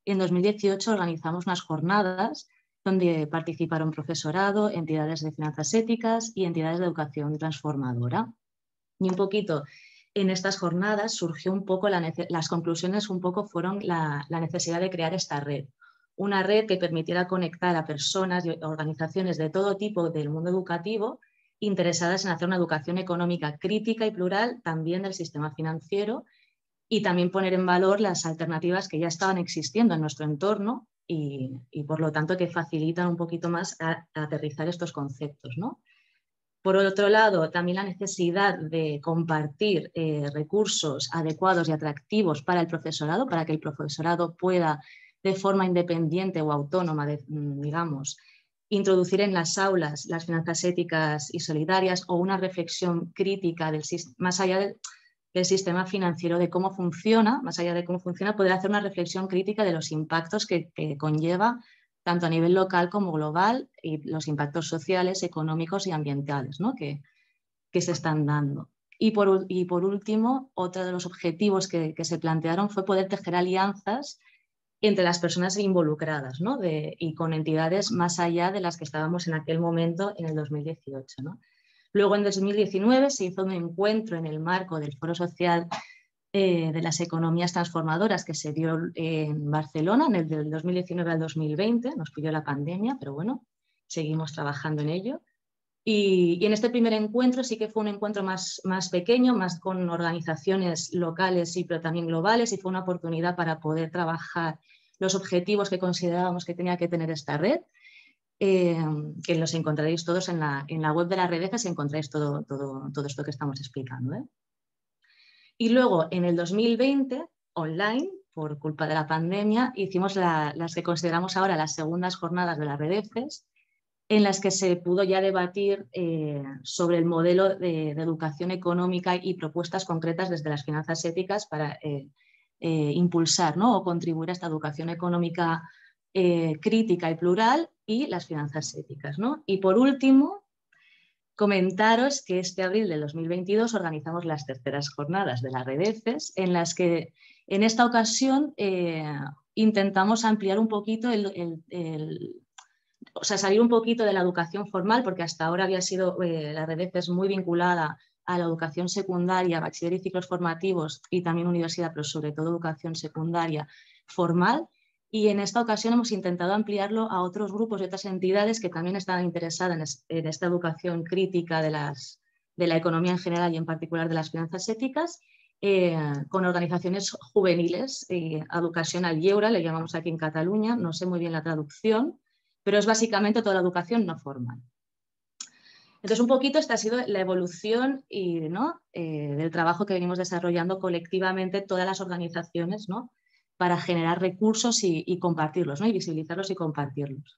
en dos mil dieciocho organizamos unas jornadas donde participaron profesorado, entidades de finanzas éticas y entidades de educación transformadora. Y un poquito en estas jornadas surgió un poco, la las conclusiones un poco fueron la, la necesidad de crear esta red. Una red que permitiera conectar a personas y organizaciones de todo tipo del mundo educativo interesadas en hacer una educación económica crítica y plural también del sistema financiero y también poner en valor las alternativas que ya estaban existiendo en nuestro entorno y, y por lo tanto que facilitan un poquito más a, a aterrizar estos conceptos, ¿no? Por otro lado, también la necesidad de compartir eh, recursos adecuados y atractivos para el profesorado, para que el profesorado pueda de forma independiente o autónoma, de, digamos, introducir en las aulas las finanzas éticas y solidarias o una reflexión crítica del, más allá del, del sistema financiero, de cómo funciona, más allá de cómo funciona, poder hacer una reflexión crítica de los impactos que, que conlleva tanto a nivel local como global y los impactos sociales, económicos y ambientales, ¿no? que, que se están dando. Y por, y por último, otro de los objetivos que, que se plantearon fue poder tejer alianzas entre las personas involucradas, ¿no? de, y con entidades más allá de las que estábamos en aquel momento en el dos mil dieciocho. ¿no? Luego en dos mil diecinueve se hizo un encuentro en el marco del Foro Social eh, de las Economías Transformadoras que se dio en Barcelona en el del dos mil diecinueve al dos mil veinte, nos pilló la pandemia, pero bueno, seguimos trabajando en ello. Y, y en este primer encuentro sí que fue un encuentro más, más pequeño, más con organizaciones locales y pero también globales, y fue una oportunidad para poder trabajar los objetivos que considerábamos que tenía que tener esta red, eh, que los encontraréis todos en la, en la web de la red, si encontráis todo, todo, todo esto que estamos explicando. ¿eh? Y luego en el dos mil veinte, online, por culpa de la pandemia, hicimos la, las que consideramos ahora las segundas jornadas de la red E F E S, en las que se pudo ya debatir eh, sobre el modelo de, de educación económica y propuestas concretas desde las finanzas éticas para eh, eh, impulsar, ¿no? o contribuir a esta educación económica eh, crítica y plural y las finanzas éticas. ¿no? Y por último, comentaros que este abril de dos mil veintidós organizamos las terceras jornadas de la red E F E S, en las que en esta ocasión eh, intentamos ampliar un poquito el, el, el O sea, salir un poquito de la educación formal, porque hasta ahora había sido eh, la red E F E S muy vinculada a la educación secundaria, bachiller y ciclos formativos y también universidad, pero sobre todo educación secundaria formal. Y en esta ocasión hemos intentado ampliarlo a otros grupos y otras entidades que también están interesadas en, en esta educación crítica de, las, de la economía en general y en particular de las finanzas éticas, eh, con organizaciones juveniles, eh, Educación al Lleure, le llamamos aquí en Cataluña, no sé muy bien la traducción, pero es básicamente toda la educación no formal. Entonces, un poquito esta ha sido la evolución y, ¿no? eh, del trabajo que venimos desarrollando colectivamente todas las organizaciones, ¿no? para generar recursos y, y compartirlos, ¿no? y visibilizarlos y compartirlos.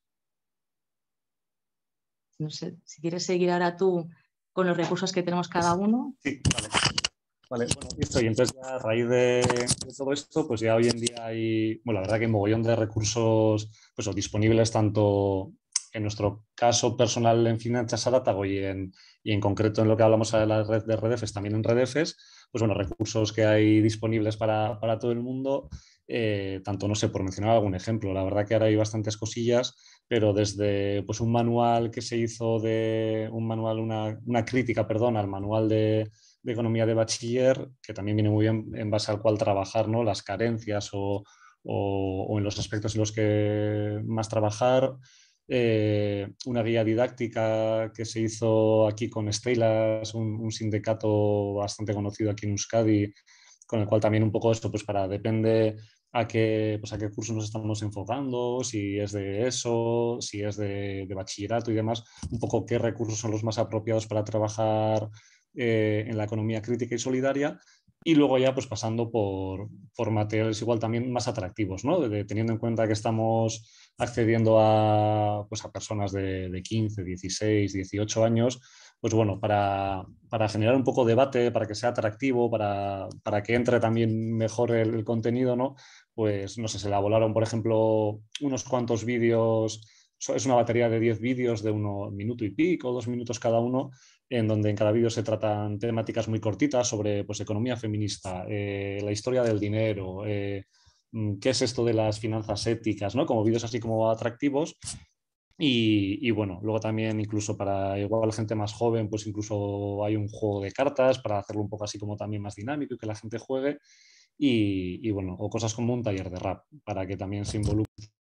No sé, si quieres seguir ahora tú con los recursos que tenemos cada uno. Sí, vale. Vale, bueno, listo. Y entonces ya a raíz de, de todo esto, pues ya hoy en día hay, bueno, la verdad que hay mogollón de recursos pues, disponibles tanto en nuestro caso personal en Finanzas Arátago y en, y en concreto en lo que hablamos de la red de Redefes, también en Redefes, pues bueno, recursos que hay disponibles para, para todo el mundo, eh, tanto, no sé, por mencionar algún ejemplo, la verdad que ahora hay bastantes cosillas, pero desde pues un manual que se hizo de, un manual, una, una crítica, perdón, al manual de de economía de bachiller, que también viene muy bien en base al cual trabajar, ¿no? las carencias o, o, o en los aspectos en los que más trabajar. Eh, una guía didáctica que se hizo aquí con Estelas, un, un sindicato bastante conocido aquí en Euskadi, con el cual también un poco esto, pues para depende a qué, pues a qué curso nos estamos enfocando, si es de eso, si es de, de bachillerato y demás, un poco qué recursos son los más apropiados para trabajar Eh, en la economía crítica y solidaria, y luego ya pues pasando por, por materiales igual también más atractivos, ¿no? de, de, teniendo en cuenta que estamos accediendo a, pues a personas de, de quince, dieciséis, dieciocho años, pues bueno, para, para generar un poco de debate, para que sea atractivo, para, para que entre también mejor el, el contenido, ¿no? Pues no sé, se elaboraron, por ejemplo, unos cuantos vídeos, es una batería de diez vídeos de uno minuto y pico, dos minutos cada uno, en donde en cada vídeo se tratan temáticas muy cortitas sobre pues, economía feminista, eh, la historia del dinero, eh, qué es esto de las finanzas éticas, ¿no? Como vídeos así como atractivos. Y, y bueno, luego también incluso para igual gente más joven, pues incluso hay un juego de cartas para hacerlo un poco así como también más dinámico y que la gente juegue. Y, y bueno, o cosas como un taller de rap para que también se involucre.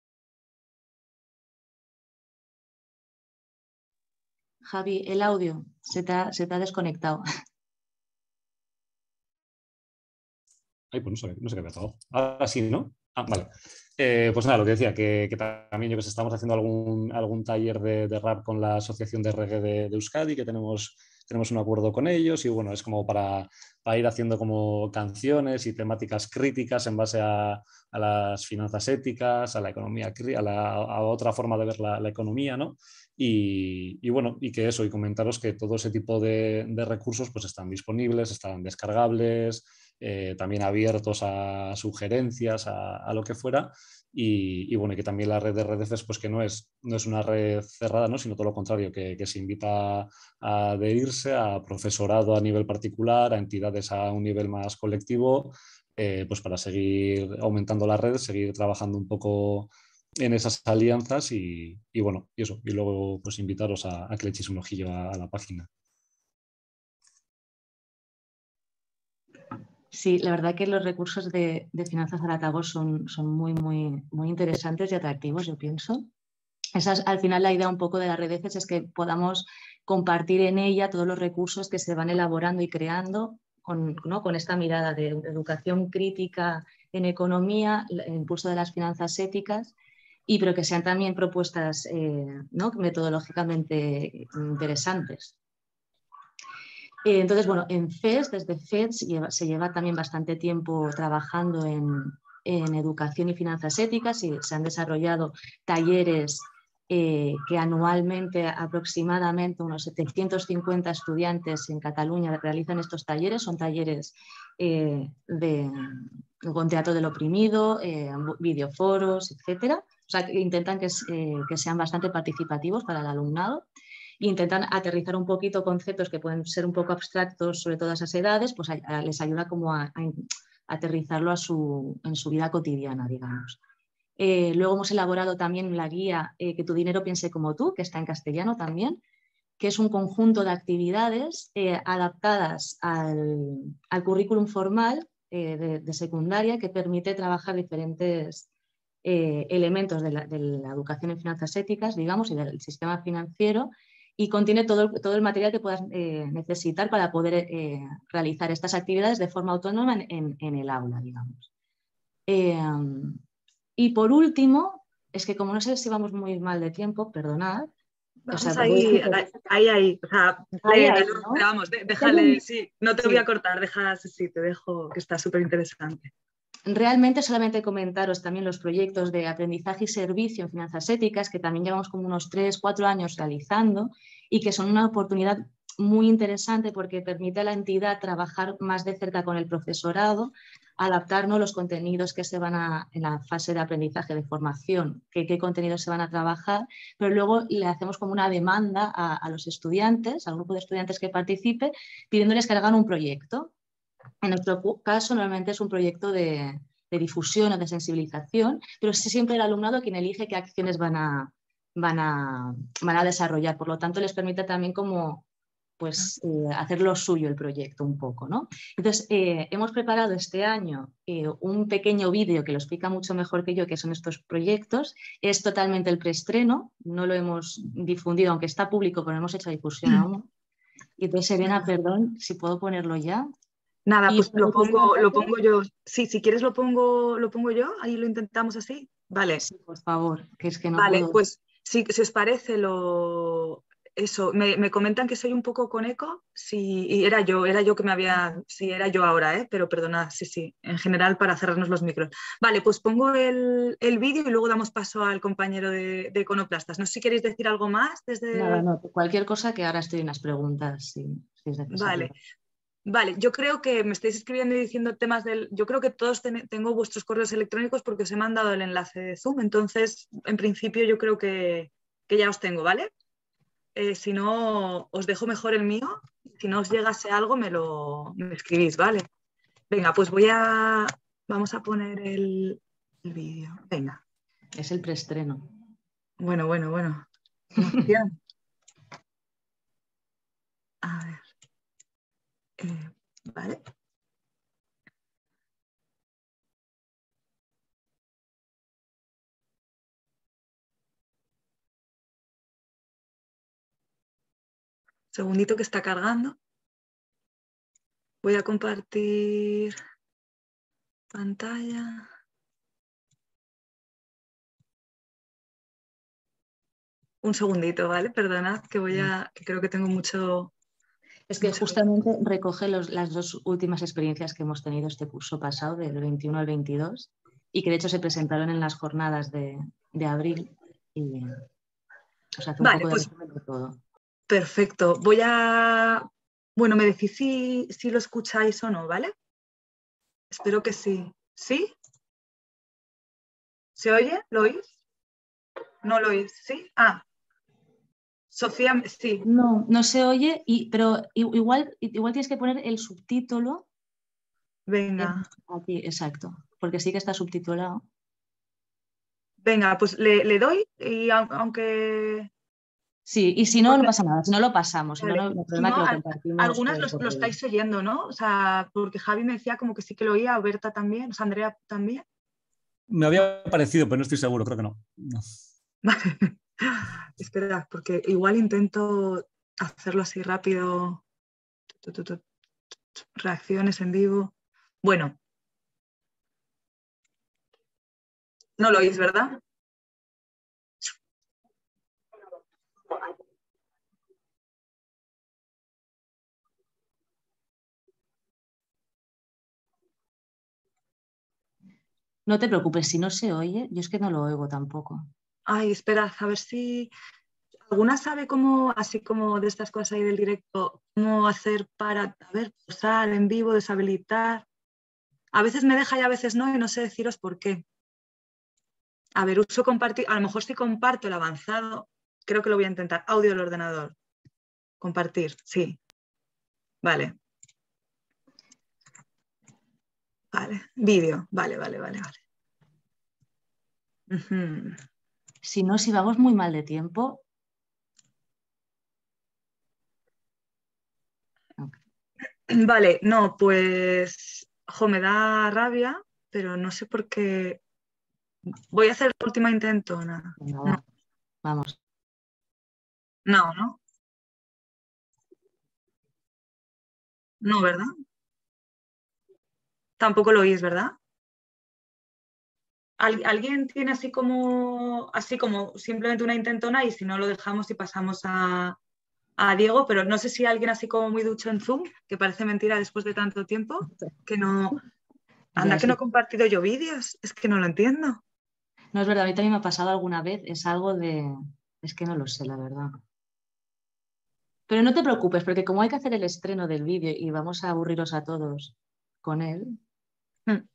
Javi, el audio se te ha, se te ha desconectado. Ay, pues no sé, no sé qué había pasado. Ahora sí, ¿no? Ah, vale. Eh, pues nada, lo que decía, que, que también yo que sé, estamos haciendo algún, algún taller de, de rap con la Asociación de Reggae de, de Euskadi, que tenemos, tenemos un acuerdo con ellos y bueno, es como para, para ir haciendo como canciones y temáticas críticas en base a, a las finanzas éticas, a la economía, a, la, a otra forma de ver la, la economía, ¿no? Y, y bueno, y que eso, y comentaros que todo ese tipo de, de recursos pues están disponibles, están descargables, eh, también abiertos a sugerencias, a, a lo que fuera. Y, y bueno, y que también la red de Redefes, pues que no es, no es una red cerrada, ¿no? Sino todo lo contrario, que, que se invita a adherirse a profesorado a nivel particular, a entidades a un nivel más colectivo, eh, pues para seguir aumentando la red, seguir trabajando un poco en esas alianzas y, y bueno, y eso, y luego pues invitaros a, a que le echéis un ojillo a, a la página. Sí, la verdad que los recursos de, de finanzas Galápagos son, son muy, muy, muy interesantes y atractivos, yo pienso. Esa es, al final, la idea un poco de las redes es que podamos compartir en ella todos los recursos que se van elaborando y creando con, ¿no? con esta mirada de educación crítica en economía, el impulso de las finanzas éticas, y pero que sean también propuestas eh, ¿no? metodológicamente interesantes. Entonces, bueno, en F E S, desde F E D se lleva, se lleva también bastante tiempo trabajando en, en educación y finanzas éticas y se han desarrollado talleres eh, que anualmente aproximadamente unos setecientos cincuenta estudiantes en Cataluña realizan estos talleres. Son talleres eh, de, con teatro del oprimido, eh, videoforos, etcétera. O sea, que intentan que, eh, que sean bastante participativos para el alumnado. Intentan aterrizar un poquito conceptos que pueden ser un poco abstractos sobre todas esas edades, pues a, a, les ayuda como a, a, a aterrizarlo a su, en su vida cotidiana, digamos. Eh, luego hemos elaborado también la guía eh, Que tu dinero piense como tú, que está en castellano también, que es un conjunto de actividades eh, adaptadas al, al currículum formal eh, de, de secundaria, que permite trabajar diferentes eh, elementos de la, de la educación en finanzas éticas, digamos, y del sistema financiero, y contiene todo, todo el material que puedas eh, necesitar para poder eh, realizar estas actividades de forma autónoma en, en, en el aula, digamos. Eh, y por último, es que como no sé si vamos muy mal de tiempo, perdonad. Vamos o sea, ahí, ahí, ahí, o sea, ahí, le, ahí, ¿no? ¿no? Vamos, de, déjale, sí, no te sí. voy a cortar, deja, sí, te dejo, que está súper interesante. Realmente solamente comentaros también los proyectos de aprendizaje y servicio en finanzas éticas, que también llevamos como unos tres, cuatro años realizando y que son una oportunidad muy interesante porque permite a la entidad trabajar más de cerca con el profesorado, adaptarnos los contenidos que se van a, en la fase de aprendizaje, de formación, qué, qué contenidos se van a trabajar, pero luego le hacemos como una demanda a, a los estudiantes, al grupo de estudiantes que participe, pidiéndoles que hagan un proyecto. En nuestro caso, normalmente es un proyecto de, de difusión o de sensibilización, pero es siempre el alumnado quien elige qué acciones van a, van a, van a desarrollar. Por lo tanto, les permite también como pues, eh, hacer lo suyo el proyecto un poco, ¿no? Entonces, eh, hemos preparado este año eh, un pequeño vídeo que lo explica mucho mejor que yo, que son estos proyectos. Es totalmente el preestreno, no lo hemos difundido, aunque está público, pero no hemos hecho difusión aún. Y entonces, Serena, perdón, si puedo ponerlo ya. Nada, Y pues lo pongo, lo pongo yo. Sí, si quieres lo pongo, lo pongo yo, ahí lo intentamos así. Vale. Sí, por favor, que es que no vale, puedo. Pues sí, si os parece lo eso, me, me comentan que soy un poco con eco. Sí, y era yo, era yo que me había. Sí, era yo ahora, ¿eh? Pero perdonad, sí, sí, en general para cerrarnos los micros. Vale, pues pongo el, el vídeo y luego damos paso al compañero de, de Iconoplastas. No sé si queréis decir algo más desde. Nada, no, cualquier cosa que ahora estoy en las preguntas, si, si es necesario. Vale. Vale, yo creo que me estáis escribiendo y diciendo temas del... Yo creo que todos ten, tengo vuestros correos electrónicos porque os he mandado el enlace de Zoom, entonces, en principio, yo creo que, que ya os tengo, ¿vale? Eh, si no, os dejo mejor el mío. Si no os llegase algo, me lo me escribís, ¿vale? Venga, pues voy a... Vamos a poner el, el vídeo. Venga. Es el preestreno. Bueno, bueno, bueno. Emoción. A ver. Eh, vale. Segundito que está cargando. Voy a compartir pantalla. Un segundito, ¿vale? Perdonad que voy a, que creo que tengo mucho... Es que mucho... justamente recoge los, las dos últimas experiencias que hemos tenido este curso pasado, del veintiuno al veintidós, y que de hecho se presentaron en las jornadas de, de abril. Y, o sea, hace un Vale, poco de pues, resumen de todo. Perfecto. Voy a... Bueno, me decís si, si lo escucháis o no, ¿vale? Espero que sí. ¿Sí? ¿Se oye? ¿Lo oís? ¿No lo oís? ¿Sí? Ah. Sofía, sí. No, no se oye, y, pero igual, igual tienes que poner el subtítulo. Venga. Aquí, exacto, porque sí que está subtitulado. Venga, pues le, le doy y aunque... Sí, y si no, no pasa nada, si no lo pasamos, si vale. no, no hay Si problema no, que lo a, compartimos. algunas por, los, por lo estáis oyendo, ¿no? O sea, porque Javi me decía como que sí que lo oía, o Berta también, o sea, Andrea también. Me había parecido, pero no estoy seguro, creo que no. no. Vale. Espera, porque igual intento hacerlo así rápido. Reacciones en vivo. Bueno. No lo oís, ¿verdad? No te preocupes, si no se oye, yo es que no lo oigo tampoco. Ay, esperad, a ver si... ¿Alguna sabe cómo, así como de estas cosas ahí del directo, cómo hacer para, a ver, pausar en vivo, deshabilitar? A veces me deja y a veces no, y no sé deciros por qué. A ver, uso compartir, a lo mejor si comparto el avanzado, creo que lo voy a intentar. Audio del ordenador. Compartir, sí. Vale. Vale. Vídeo, vale, vale, vale, vale. Uh-huh. Si no, si vamos muy mal de tiempo... Vale, no, pues, jo, me da rabia, pero no sé por qué. Voy a hacer la última intentona. No, No. Vamos. No, ¿no? No, ¿verdad? Tampoco lo oís, ¿verdad? ¿Al- ¿Alguien tiene así como, así como simplemente una intentona y si no lo dejamos y pasamos a, a Diego? Pero no sé si alguien así como muy ducho en Zoom, que parece mentira después de tanto tiempo, que no... Anda, Ya, que sí. no he compartido yo vídeos, es que no lo entiendo. No, es verdad, a mí también me ha pasado alguna vez, es algo de... Es que no lo sé, la verdad. Pero no te preocupes, porque como hay que hacer el estreno del vídeo y vamos a aburriros a todos con él... Hmm.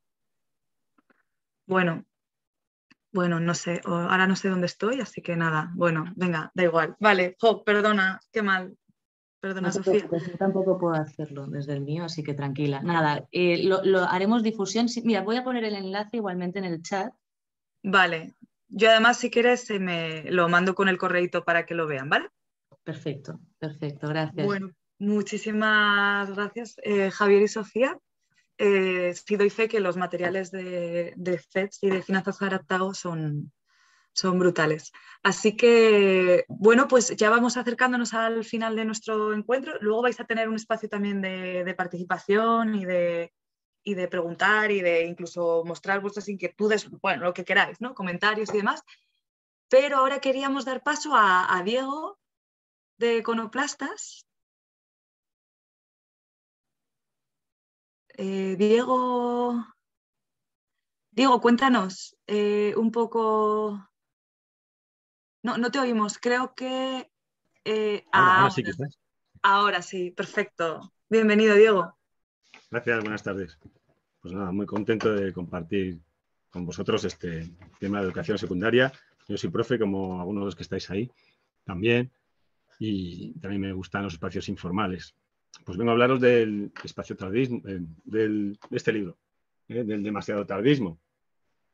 Bueno, bueno, no sé, o- ahora no sé dónde estoy, así que nada, bueno, venga, da igual. Vale, jo, perdona, qué mal. Perdona, No te Sofía. preocupes, yo tampoco puedo hacerlo desde el mío, así que tranquila. Nada, eh, lo, lo haremos difusión. Sí, mira, voy a poner el enlace igualmente en el chat. Vale, yo además si quieres eh, me lo mando con el correíto para que lo vean, ¿vale? Perfecto, perfecto, gracias. Bueno, muchísimas gracias, eh, Javier y Sofía. Eh, sí doy fe que los materiales de, de F E D S y de finanzas adaptados son, son brutales. Así que, bueno, pues ya vamos acercándonos al final de nuestro encuentro. Luego vais a tener un espacio también de, de participación y de, y de preguntar y de incluso mostrar vuestras inquietudes, bueno, lo que queráis, ¿no? Comentarios y demás. Pero ahora queríamos dar paso a, a Diego de Econoplastas. Eh, Diego, Diego, cuéntanos eh, un poco. No, no te oímos. Creo que eh, Ahora, ahora ahora, sí que estás. ahora sí, perfecto. Bienvenido, Diego. Gracias, buenas tardes. Pues nada, muy contento de compartir con vosotros este tema de educación secundaria. Yo soy profe, como algunos de los que estáis ahí también, y también me gustan los espacios informales. Pues vengo a hablaros del espacio tardismo, del, de este libro, ¿eh? Del demasiado tardismo.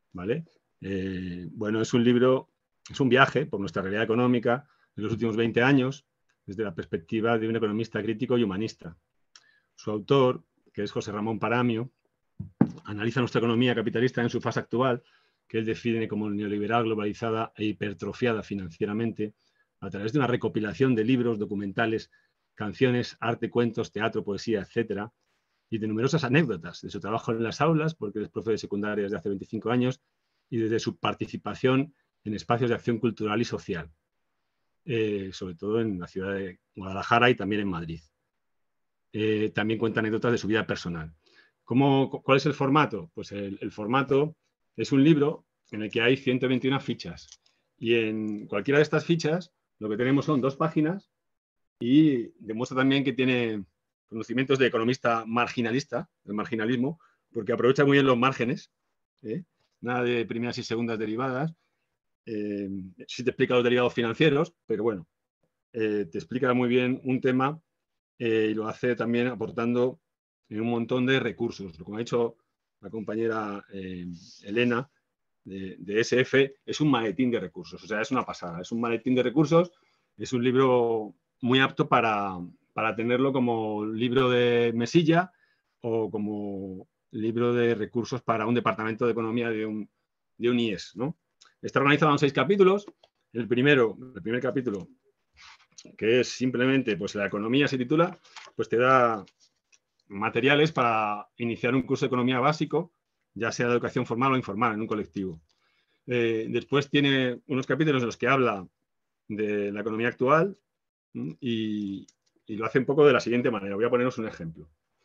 ¿vale? Eh, bueno, es un libro, es un viaje por nuestra realidad económica en los últimos veinte años, desde la perspectiva de un economista crítico y humanista. Su autor, que es José Ramón Paramio, analiza nuestra economía capitalista en su fase actual, que él define como neoliberal, globalizada e hipertrofiada financieramente, a través de una recopilación de libros, documentales, canciones, arte, cuentos, teatro, poesía, etcétera, y de numerosas anécdotas de su trabajo en las aulas, porque es profe de secundaria desde hace veinticinco años, y desde su participación en espacios de acción cultural y social, eh, sobre todo en la ciudad de Guadalajara y también en Madrid. Eh, también cuenta anécdotas de su vida personal. ¿Cómo, ¿Cuál es el formato? Pues el, el formato es un libro en el que hay ciento veintiuna fichas, y en cualquiera de estas fichas lo que tenemos son dos páginas, y demuestra también que tiene conocimientos de economista marginalista, el marginalismo, porque aprovecha muy bien los márgenes, ¿eh? Nada de primeras y segundas derivadas. Eh, sí te explica los derivados financieros, pero bueno, eh, te explica muy bien un tema, eh, y lo hace también aportando un montón de recursos. Como ha dicho la compañera eh, Elena, de, de S F, es un maletín de recursos, o sea, es una pasada, es un maletín de recursos, es un libro muy apto para, para tenerlo como libro de mesilla o como libro de recursos para un departamento de economía de un, de un I E S, ¿no? Está organizado en seis capítulos. El primero, el primer capítulo, que es simplemente, pues la economía se titula, pues te da materiales para iniciar un curso de economía básico, ya sea de educación formal o informal, en un colectivo. Eh, después tiene unos capítulos en los que habla de la economía actual, y, y lo hace un poco de la siguiente manera. Voy a poneros un ejemplo.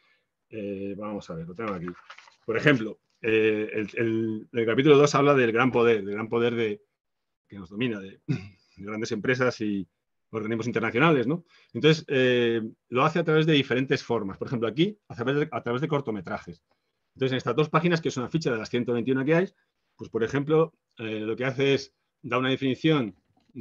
Eh, vamos a ver, lo tengo aquí. Por ejemplo, eh, el, el, el capítulo dos habla del gran poder, del gran poder de, que nos domina, de, de grandes empresas y organismos internacionales, ¿no? Entonces, eh, lo hace a través de diferentes formas. Por ejemplo, aquí, a través de, a través de cortometrajes. Entonces, en estas dos páginas, que es una ficha de las ciento veintiuna que hay, pues, por ejemplo, eh, lo que hace es dar una definición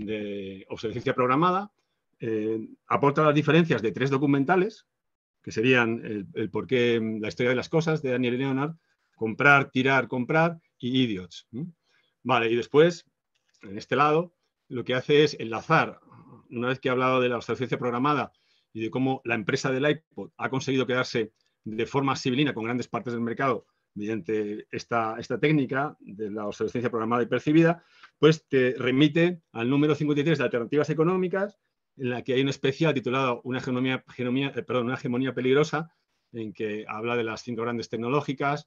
de obsolescencia programada, eh, aporta las diferencias de tres documentales, que serían el, el por qué, la historia de las cosas, de Daniel Leonard, comprar, tirar, comprar, y Idiots. ¿Mm? Vale, y después, en este lado, lo que hace es enlazar, una vez que he hablado de la obsolescencia programada y de cómo la empresa del iPod ha conseguido quedarse de forma sibilina con grandes partes del mercado mediante esta, esta técnica de la obsolescencia programada y percibida, pues te remite al número cincuenta y tres de Alternativas Económicas, en la que hay un especial titulado Una hegemonía, hegemonía, eh, perdón, una hegemonía peligrosa, en que habla de las cinco grandes tecnológicas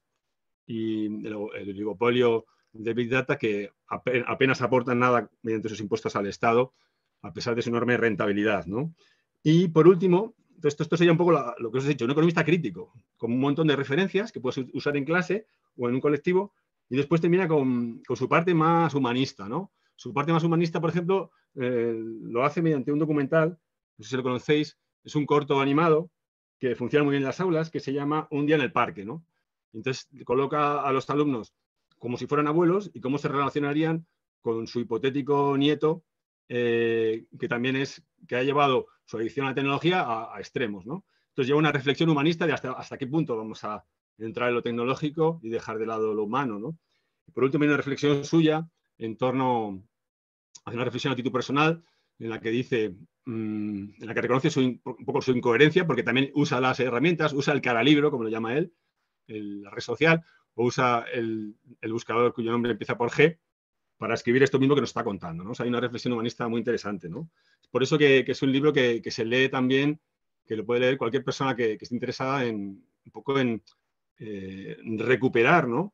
y el, el oligopolio de Big Data, que apenas aportan nada mediante sus impuestos al Estado, a pesar de su enorme rentabilidad, ¿no? Y por último, esto, esto sería un poco la, lo que os he dicho, un economista crítico, con un montón de referencias que puedes usar en clase o en un colectivo, y después termina con, con su parte más humanista, ¿no? Su parte más humanista, por ejemplo, eh, lo hace mediante un documental, no sé si lo conocéis, es un corto animado que funciona muy bien en las aulas, que se llama Un día en el parque, ¿no? Entonces coloca a los alumnos como si fueran abuelos y cómo se relacionarían con su hipotético nieto, eh, que también es, que ha llevado su adicción a la tecnología a, a extremos, ¿no? Entonces lleva una reflexión humanista de hasta, hasta qué punto vamos a entrar en lo tecnológico y dejar de lado lo humano, ¿no? Y por último, hay una reflexión suya en torno, hace una reflexión a título personal, en la que dice, mmm, en la que reconoce su, un poco su incoherencia, porque también usa las herramientas, usa el caralibro, como lo llama él, el, la red social, o usa el, el buscador cuyo nombre empieza por G, para escribir esto mismo que nos está contando, ¿no? O sea, hay una reflexión humanista muy interesante, ¿no? Por eso que, que es un libro que, que se lee también, que lo puede leer cualquier persona que, que esté interesada en un poco en eh, recuperar, ¿no?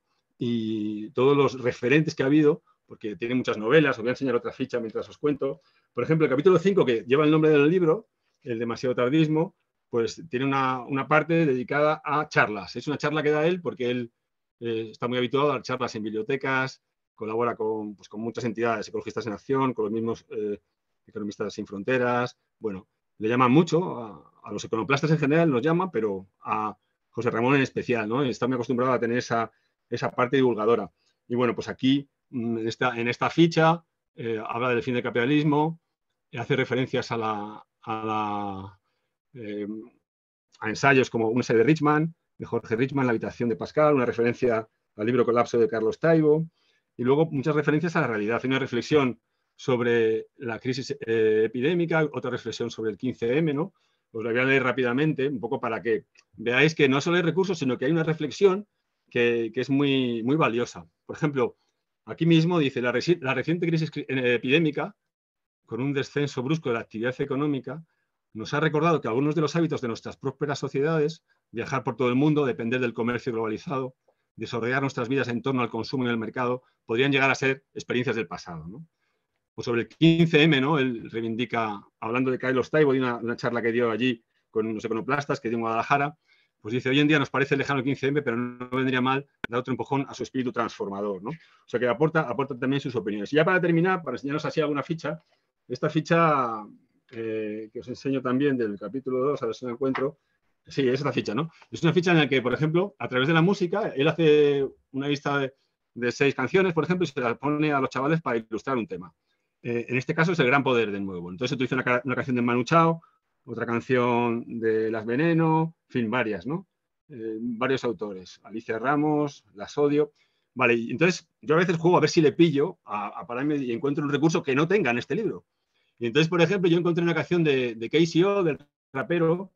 Y todos los referentes que ha habido, porque tiene muchas novelas. Os voy a enseñar otra ficha mientras os cuento. Por ejemplo, el capítulo cinco, que lleva el nombre del libro, El demasiado tardismo, pues tiene una, una parte dedicada a charlas. Es una charla que da él porque él eh, está muy habituado a dar charlas en bibliotecas, colabora con, pues, con muchas entidades, Ecologistas en Acción, con los mismos eh, Economistas Sin Fronteras. Bueno, le llaman mucho, a, a los econoplastas en general nos llaman, pero a José Ramón en especial, ¿no? Está muy acostumbrado a tener esa, esa parte divulgadora. Y bueno, pues aquí, en esta, en esta ficha, eh, habla del fin del capitalismo, hace referencias a la... A la eh, a ensayos como un ensayo de Richman, de Jorge Richman, La habitación de Pascal, una referencia al libro Colapso de Carlos Taibo, y luego muchas referencias a la realidad. Hay una reflexión sobre la crisis eh, epidémica, otra reflexión sobre el quince eme, ¿no? Os la voy a leer rápidamente, un poco para que veáis que no solo hay recursos, sino que hay una reflexión que, que es muy, muy valiosa. Por ejemplo, aquí mismo dice, la, reci la reciente crisis epidémica, con un descenso brusco de la actividad económica, nos ha recordado que algunos de los hábitos de nuestras prósperas sociedades, viajar por todo el mundo, depender del comercio globalizado, desarrollar nuestras vidas en torno al consumo y al mercado, podrían llegar a ser experiencias del pasado, ¿no? Pues sobre el quince eme, ¿no? Él reivindica, hablando de Carlos Taibo, de una, una charla que dio allí con unos econoplastas que dio en Guadalajara, pues dice, hoy en día nos parece lejano el quince eme, pero no vendría mal dar otro empujón a su espíritu transformador, ¿no? O sea que aporta, aporta también sus opiniones. Y ya para terminar, para enseñaros así alguna ficha, esta ficha eh, que os enseño también del capítulo dos, a ver si la encuentro. Sí, es esta ficha, ¿no? Es una ficha en la que, por ejemplo, a través de la música, él hace una lista de, de seis canciones, por ejemplo, y se las pone a los chavales para ilustrar un tema. Eh, en este caso es El Gran Poder del Nuevo. Entonces se utiliza una, una canción de Manu Chao, otra canción de Las Veneno, en fin, varias, ¿no? Eh, varios autores. Alicia Ramos, Las Odio. Vale, y entonces yo a veces juego a ver si le pillo a, a pararme y encuentro un recurso que no tenga en este libro. Y entonces, por ejemplo, yo encontré una canción de, de K C O, del rapero,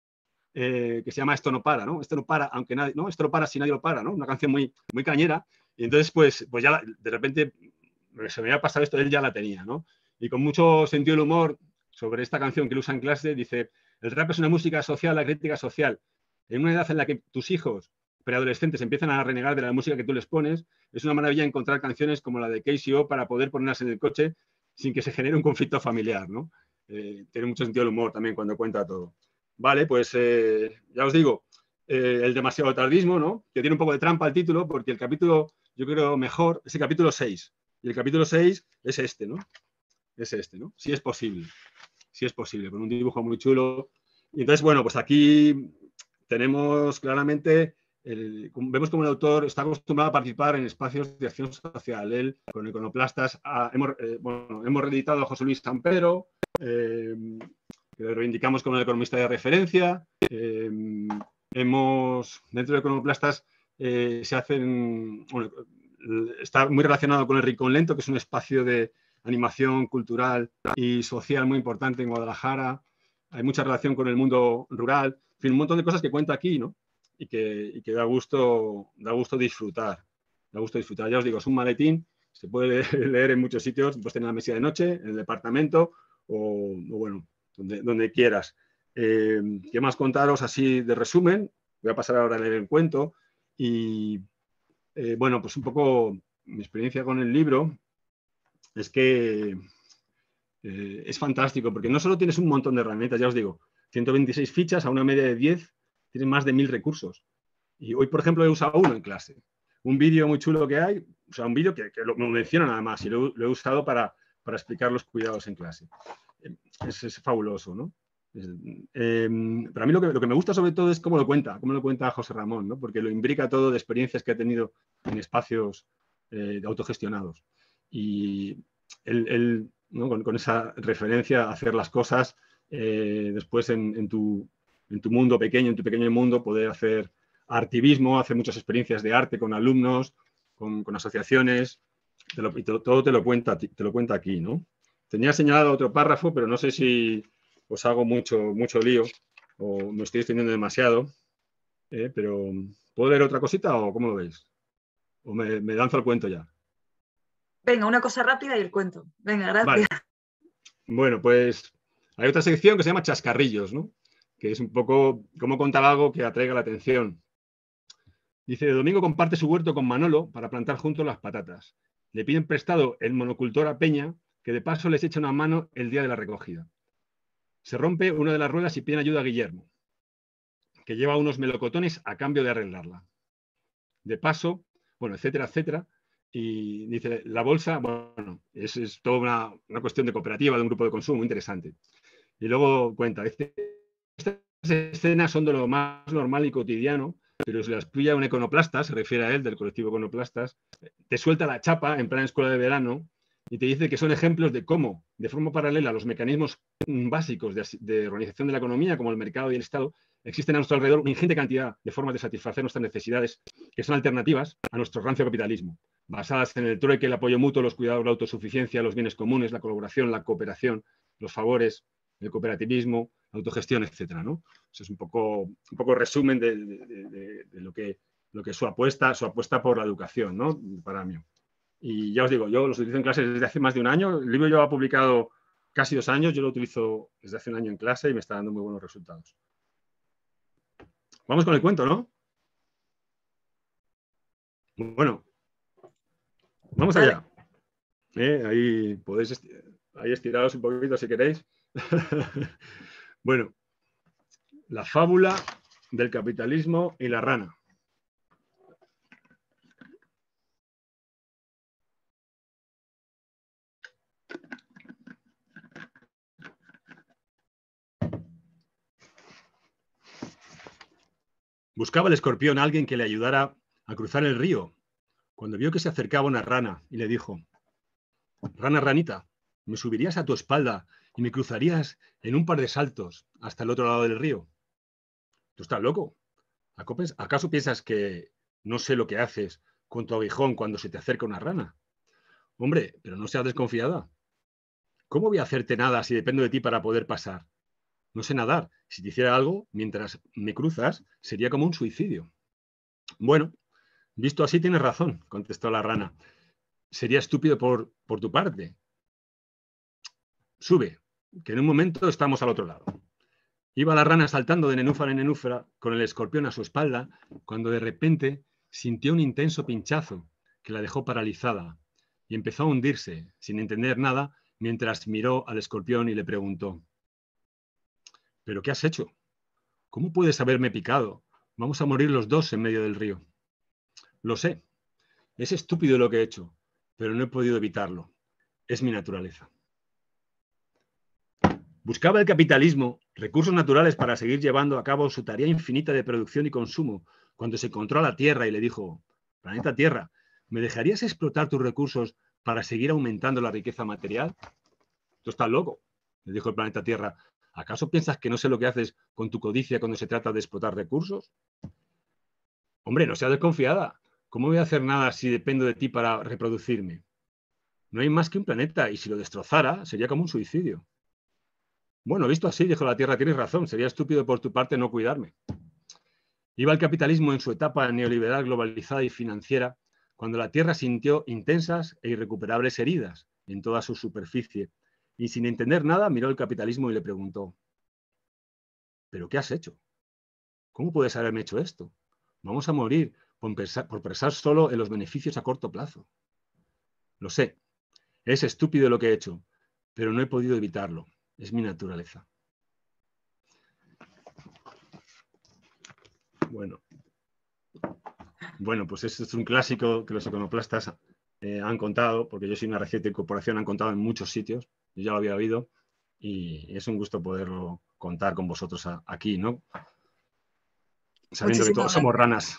eh, que se llama Esto no para, ¿no? Esto no para, aunque nadie, ¿no? Esto no para si nadie lo para, ¿no? Una canción muy, muy cañera. Y entonces, pues, pues ya la, de repente se me había pasado esto, él ya la tenía, ¿no? Y con mucho sentido del humor sobre esta canción que él usa en clase, dice, el rap es una música social, la crítica social. En una edad en la que tus hijos preadolescentes empiezan a renegar de la música que tú les pones, es una maravilla encontrar canciones como la de K C O para poder ponerlas en el coche sin que se genere un conflicto familiar, ¿no? Eh, tiene mucho sentido del humor también cuando cuenta todo. Vale, pues eh, ya os digo, eh, el demasiado tardismo, ¿no? Que tiene un poco de trampa el título, porque el capítulo, yo creo mejor, es el capítulo seis. Y el capítulo seis es este, ¿no? Es este, ¿no? Si es posible. Si es posible, con un dibujo muy chulo. Y entonces, bueno, pues aquí tenemos claramente, el, vemos como el autor está acostumbrado a participar en espacios de acción social. Él, con Iconoplastas, ha, hemos, eh, bueno, hemos reeditado a José Luis Sampero, eh, que lo reivindicamos como el economista de referencia. Eh, hemos, dentro de Iconoplastas, eh, se hacen, bueno, está muy relacionado con el Rincón Lento, que es un espacio de animación cultural y social muy importante en Guadalajara. Hay mucha relación con el mundo rural. En fin, un montón de cosas que cuenta aquí, ¿no? Y que, y que da gusto, da gusto disfrutar. Da gusto disfrutar. Ya os digo, es un maletín, se puede leer en muchos sitios, pues tener en la mesilla de noche, en el departamento o, o bueno, donde, donde quieras. Eh, ¿Qué más contaros así de resumen? Voy a pasar ahora a leer el cuento y eh, bueno, pues un poco mi experiencia con el libro es que eh, es fantástico, porque no solo tienes un montón de herramientas, ya os digo, ciento veintiséis fichas a una media de diez, tienes más de mil recursos. Y hoy, por ejemplo, he usado uno en clase. Un vídeo muy chulo que hay, o sea, un vídeo que, que lo menciona nada más y lo, lo he usado para, para explicar los cuidados en clase. Es, es fabuloso, ¿no? Es, eh, pero a mí lo que, lo que me gusta sobre todo es cómo lo cuenta, cómo lo cuenta José Ramón, ¿no? Porque lo imbrica todo de experiencias que ha tenido en espacios eh, autogestionados. Y él, él ¿no? con, con esa referencia a hacer las cosas eh, después en, en, tu, en tu mundo pequeño, en tu pequeño mundo, poder hacer artivismo, hacer muchas experiencias de arte con alumnos, con, con asociaciones, te lo, y te, todo te lo, cuenta, te lo cuenta aquí, ¿no? Tenía señalado otro párrafo, pero no sé si os hago mucho, mucho lío o me estoy extendiendo demasiado, eh, pero ¿puedo leer otra cosita o cómo lo veis? ¿O me, me lanzo el cuento ya? Venga, una cosa rápida y el cuento. Venga, gracias. Vale. Bueno, pues hay otra sección que se llama Chascarrillos, ¿no? Que es un poco cómo contar algo que atraiga la atención. Dice, Domingo comparte su huerto con Manolo para plantar juntos las patatas. Le piden prestado el monocultor a Peña, que de paso les echa una mano el día de la recogida. Se rompe una de las ruedas y piden ayuda a Guillermo, que lleva unos melocotones a cambio de arreglarla. De paso, bueno, etcétera, etcétera. Y dice, la bolsa, bueno, es, es toda una, una cuestión de cooperativa, de un grupo de consumo, muy interesante. Y luego cuenta, este, estas escenas son de lo más normal y cotidiano, pero si las pilla un iconoclasta, se refiere a él, del colectivo Iconoplastas, te suelta la chapa en plan escuela de verano y te dice que son ejemplos de cómo, de forma paralela a los mecanismos básicos de, de organización de la economía, como el mercado y el Estado, existen a nuestro alrededor una ingente cantidad de formas de satisfacer nuestras necesidades que son alternativas a nuestro rancio capitalismo. basadas en el trueque, el apoyo mutuo, los cuidados, la autosuficiencia, los bienes comunes, la colaboración, la cooperación, los favores, el cooperativismo, la autogestión, etcétera, ¿no? Eso es un poco, un poco resumen de, de, de, de lo que, lo que es su apuesta, su apuesta por la educación, ¿no? Para mí. Y ya os digo, yo los utilizo en clase desde hace más de un año. El libro lleva publicado casi dos años. Yo lo utilizo desde hace un año en clase y me está dando muy buenos resultados. Vamos con el cuento, ¿no? Bueno, vamos allá. ¿Eh? Ahí podéis esti ahí estiraros un poquito si queréis. Bueno, la fábula del capitalismo y la rana. Buscaba el escorpión a alguien que le ayudara a cruzar el río, cuando vio que se acercaba una rana y le dijo: «Rana, ranita, me subirías a tu espalda y me cruzarías en un par de saltos hasta el otro lado del río». «¿Tú estás loco? ¿Acaso piensas que no sé lo que haces con tu aguijón cuando se te acerca una rana? Hombre, pero no seas desconfiada. ¿Cómo voy a hacerte nada si dependo de ti para poder pasar? No sé nadar. Si te hiciera algo mientras me cruzas, sería como un suicidio». «Bueno, visto así tienes razón», contestó la rana. «Sería estúpido por, por tu parte. Sube, que en un momento estamos al otro lado». Iba la rana saltando de nenúfar en nenúfar con el escorpión a su espalda, cuando de repente sintió un intenso pinchazo que la dejó paralizada y empezó a hundirse, sin entender nada, mientras miró al escorpión y le preguntó: «¿Pero qué has hecho? ¿Cómo puedes haberme picado? Vamos a morir los dos en medio del río». «Lo sé. Es estúpido lo que he hecho, pero no he podido evitarlo. Es mi naturaleza». Buscaba el capitalismo recursos naturales para seguir llevando a cabo su tarea infinita de producción y consumo, cuando se encontró a la Tierra y le dijo: «Planeta Tierra, ¿me dejarías explotar tus recursos para seguir aumentando la riqueza material?» «Tú estás loco», le dijo el planeta Tierra. «¿Acaso piensas que no sé lo que haces con tu codicia cuando se trata de explotar recursos?» «Hombre, no seas desconfiada. ¿Cómo voy a hacer nada si dependo de ti para reproducirme? No hay más que un planeta y si lo destrozara sería como un suicidio». «Bueno, visto así», dijo la Tierra, «tienes razón. Sería estúpido por tu parte no cuidarme». Iba el capitalismo en su etapa neoliberal, globalizada y financiera, cuando la Tierra sintió intensas e irrecuperables heridas en toda su superficie y, sin entender nada, miró el capitalismo y le preguntó: «¿Pero qué has hecho? ¿Cómo puedes haberme hecho esto? Vamos a morir por pensar, por pensar solo en los beneficios a corto plazo». «Lo sé. Es estúpido lo que he hecho, pero no he podido evitarlo. Es mi naturaleza». Bueno, bueno, pues este es un clásico que los iconoclastas eh, han contado, porque yo soy una reciente incorporación, han contado en muchos sitios, yo ya lo había oído, y es un gusto poderlo contar con vosotros a, aquí, ¿no? Sabiendo Muchísimas que todos gracias. Somos ranas.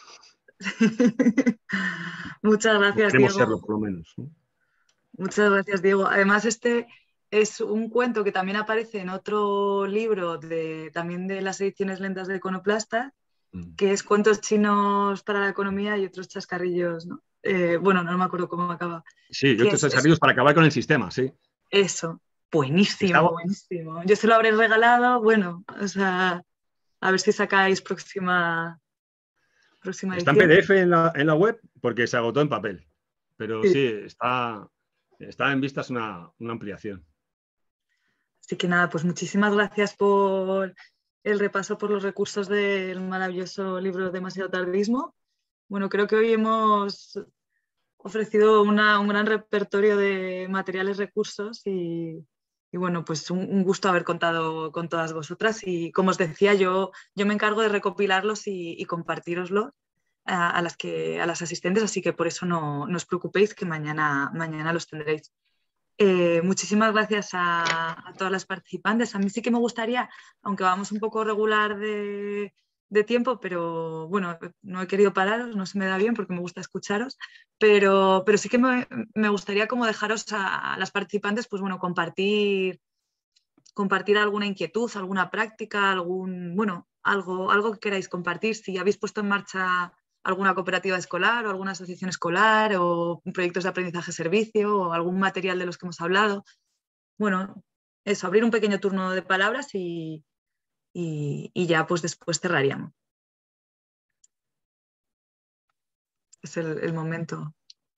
Muchas gracias, Queremos Diego. serlo, por lo menos, ¿no? Muchas gracias, Diego. Además, este es un cuento que también aparece en otro libro de, también de las ediciones lentas de Iconoclasta, mm. que es Cuentos chinos para la economía y otros chascarrillos, ¿no? Eh, bueno, no me acuerdo cómo acaba. Sí, y otros chascarrillos para acabar con el sistema, sí. Eso, buenísimo, Estaba... buenísimo. Yo se lo habré regalado, bueno, o sea, a ver si sacáis próxima, próxima Está edición. en P D F en la, en la web porque se agotó en papel, pero sí, sí está... Está en vistas una, una ampliación. Así que nada, pues muchísimas gracias por el repaso por los recursos del maravilloso libro Demasiado Tardismo. Bueno, creo que hoy hemos ofrecido una, un gran repertorio de materiales, recursos y, y bueno, pues un, un gusto haber contado con todas vosotras. Y como os decía, yo, yo me encargo de recopilarlos y, y compartiroslos a, a, las que, a las asistentes, así que por eso no, no os preocupéis que mañana, mañana los tendréis. Eh, muchísimas gracias a, a todas las participantes. A mí sí que me gustaría, aunque vamos un poco regular de, de tiempo, pero bueno, no he querido pararos, no se me da bien porque me gusta escucharos, pero, pero sí que me, me gustaría como dejaros a, a las participantes, pues bueno, compartir, compartir alguna inquietud, alguna práctica, algún, bueno, algo, algo que queráis compartir. Si habéis puesto en marcha alguna cooperativa escolar o alguna asociación escolar o proyectos de aprendizaje-servicio o algún material de los que hemos hablado. Bueno, eso, abrir un pequeño turno de palabras y, y, y ya pues después cerraríamos. Es el, el momento.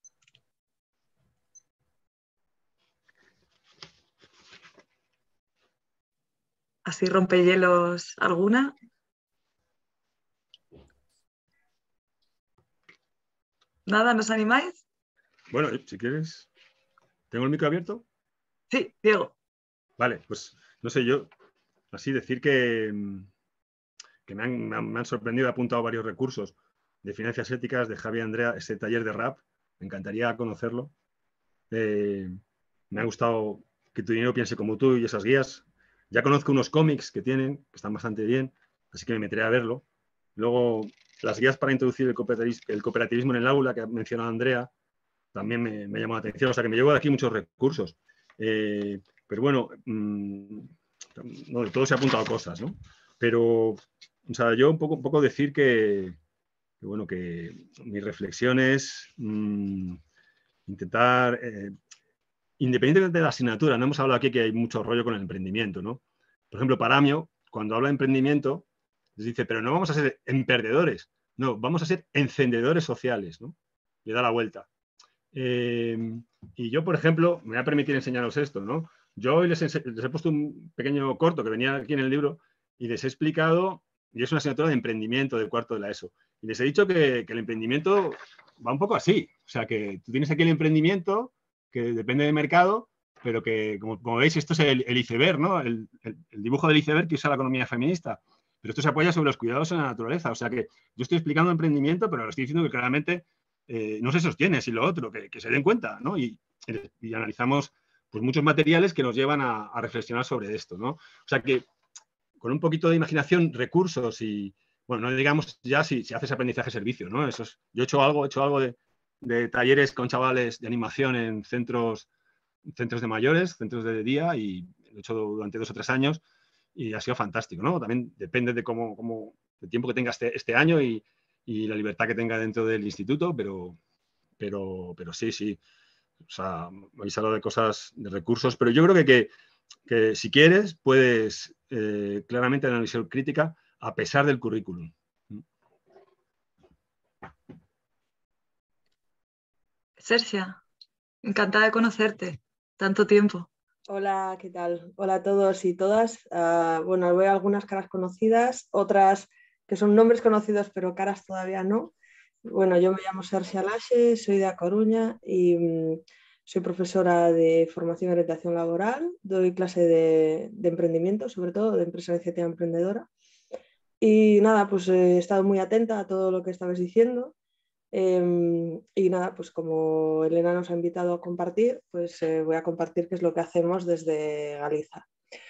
Así rompehielos alguna. ¿Nada? ¿No os animáis? Bueno, si quieres. ¿Tengo el micro abierto? Sí, Diego. Vale, pues no sé, yo así decir que, que me, han, me, han, me han sorprendido, he apuntado varios recursos de finanzas éticas de Javi Andrea, ese taller de rap, me encantaría conocerlo. Eh, me ha gustado que tu dinero piense como tú y esas guías. Ya conozco unos cómics que tienen, que están bastante bien, así que me meteré a verlo. Luego, las guías para introducir el cooperativismo, el cooperativismo en el aula, que ha mencionado Andrea, también me, me llamó la atención. O sea, que me llevo de aquí muchos recursos. Eh, pero bueno, mmm, no, de todo se ha apuntado cosas, ¿no? Pero, o sea, yo un poco, un poco decir que, que, bueno, que mis reflexiones, mmm, intentar... Eh, independientemente de la asignatura, no hemos hablado aquí que hay mucho rollo con el emprendimiento, ¿no? Por ejemplo, Paramio, cuando habla de emprendimiento, les dice, pero no vamos a ser emprendedores, no, vamos a ser encendedores sociales, ¿no? Le da la vuelta. Eh, y yo, por ejemplo, me voy a permitir enseñaros esto, ¿no? Yo hoy les, les he puesto un pequeño corto que venía aquí en el libro y les he explicado, y es una asignatura de emprendimiento del cuarto de la ESO, y les he dicho que, que el emprendimiento va un poco así, o sea, que tú tienes aquí el emprendimiento que depende del mercado, pero que, como, como veis, esto es el, el iceberg, ¿no? El, el, el dibujo del iceberg que usa la economía feminista. Pero esto se apoya sobre los cuidados en la naturaleza. O sea que yo estoy explicando emprendimiento, pero lo estoy diciendo que claramente eh, no se sostiene sin lo otro, que, que se den cuenta, ¿no? Y, y analizamos pues, muchos materiales que nos llevan a, a reflexionar sobre esto, ¿no? O sea que con un poquito de imaginación, recursos y, bueno, no digamos ya si, si haces aprendizaje-servicio, ¿no? Eso es, yo he hecho algo, he hecho algo de, de talleres con chavales de animación en centros, centros de mayores, centros de día, y lo he hecho durante dos o tres años y ha sido fantástico, ¿no? También depende de cómo, cómo el tiempo que tenga este, este año y, y la libertad que tenga dentro del instituto, pero, pero, pero sí, sí. O sea, habéis hablado de cosas, de recursos, pero yo creo que, que, que si quieres puedes eh, claramente analizar crítica a pesar del currículum. Sersia, encantada de conocerte. Tanto tiempo. Hola, ¿qué tal? Hola a todos y todas. Uh, bueno, veo algunas caras conocidas, otras que son nombres conocidos pero caras todavía no. Bueno, yo me llamo Sersia Laxe, soy de A Coruña y um, soy profesora de formación y orientación laboral. Doy clase de, de emprendimiento, sobre todo de empresa iniciativa emprendedora. Y nada, pues he estado muy atenta a todo lo que estabas diciendo. Eh, y nada, pues como Elena nos ha invitado a compartir, pues eh, voy a compartir qué es lo que hacemos desde Galiza.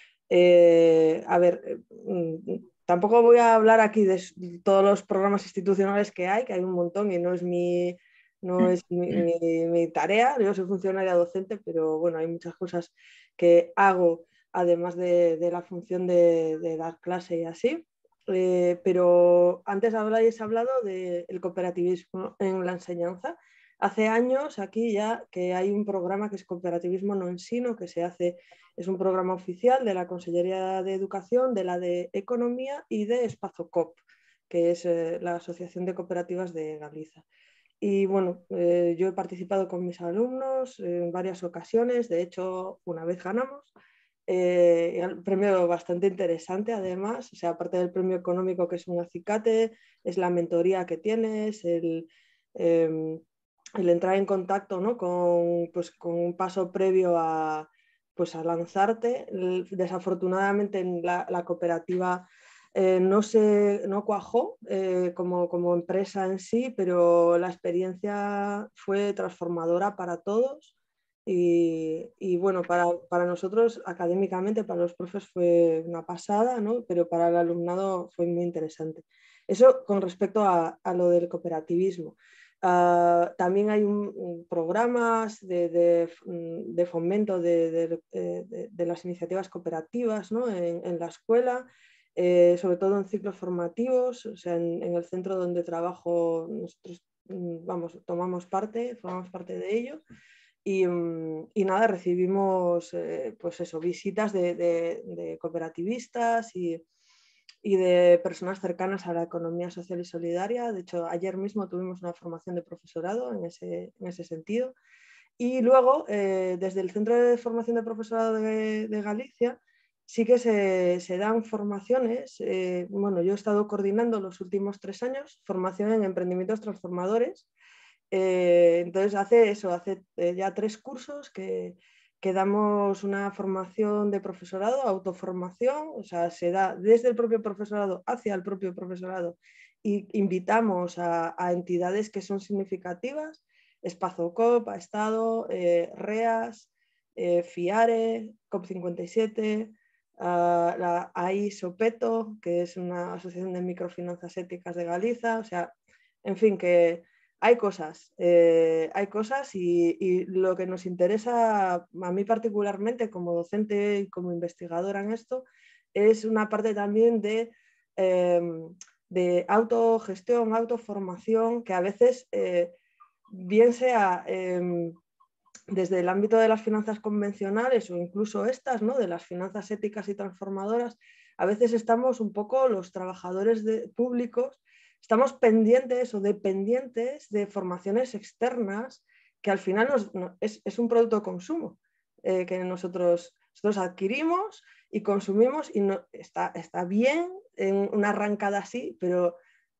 Eh, a ver, eh, tampoco voy a hablar aquí de todos los programas institucionales que hay, que hay un montón y no es mi, no es mi, mi, mi tarea. Yo soy funcionaria docente, pero bueno, hay muchas cosas que hago además de, de la función de, de dar clase y así. Eh, pero antes habláis hablado del cooperativismo en la enseñanza. Hace años aquí ya que hay un programa que es Cooperativismo no ensino, que se hace, es un programa oficial de la Consellería de Educación, de la de Economía y de Espazocop, que es eh, la Asociación de Cooperativas de Galiza. Y bueno, eh, yo he participado con mis alumnos en varias ocasiones, de hecho una vez ganamos. Eh, el premio bastante interesante además, o sea, aparte del premio económico que es un acicate, es la mentoría que tienes, el, eh, el entrar en contacto, ¿no? con, pues, con un paso previo a, pues, a lanzarte. Desafortunadamente en la, la cooperativa eh, no, se, no cuajó eh, como, como empresa en sí, pero la experiencia fue transformadora para todos. Y, y bueno, para, para nosotros académicamente, para los profes fue una pasada, ¿no? Pero para el alumnado fue muy interesante. Eso con respecto a, a lo del cooperativismo. Uh, también hay un, un programas de, de, de fomento de, de, de, de las iniciativas cooperativas, ¿no? en, en la escuela. eh, sobre todo en ciclos formativos, o sea, en, en el centro donde trabajo nosotros, vamos, tomamos parte, formamos parte de ello. Y, y nada, recibimos eh, pues eso, visitas de, de, de cooperativistas y, y de personas cercanas a la economía social y solidaria. De hecho, ayer mismo tuvimos una formación de profesorado en ese, en ese sentido. Y luego, eh, desde el Centro de Formación de Profesorado de, de Galicia, sí que se, se dan formaciones. Eh, bueno, yo he estado coordinando los últimos tres años formación en emprendimientos transformadores. Eh, entonces hace eso, hace eh, ya tres cursos que, que damos una formación de profesorado, autoformación, o sea, se da desde el propio profesorado hacia el propio profesorado y invitamos a, a entidades que son significativas, Espazocop, a Estado, eh, REAS, eh, FIARE, COP cincuenta y siete, uh, la A I Sopeto, que es una asociación de microfinanzas éticas de Galiza, o sea, en fin, que hay cosas, eh, hay cosas y, y lo que nos interesa a mí particularmente como docente y como investigadora en esto es una parte también de, eh, de autogestión, autoformación, que a veces, eh, bien sea eh, desde el ámbito de las finanzas convencionales o incluso estas, ¿no?, de las finanzas éticas y transformadoras, a veces estamos un poco los trabajadores de, públicos, estamos pendientes o dependientes de formaciones externas que al final nos, no, es, es un producto de consumo eh, que nosotros, nosotros adquirimos y consumimos y no, está, está bien en una arrancada así, pero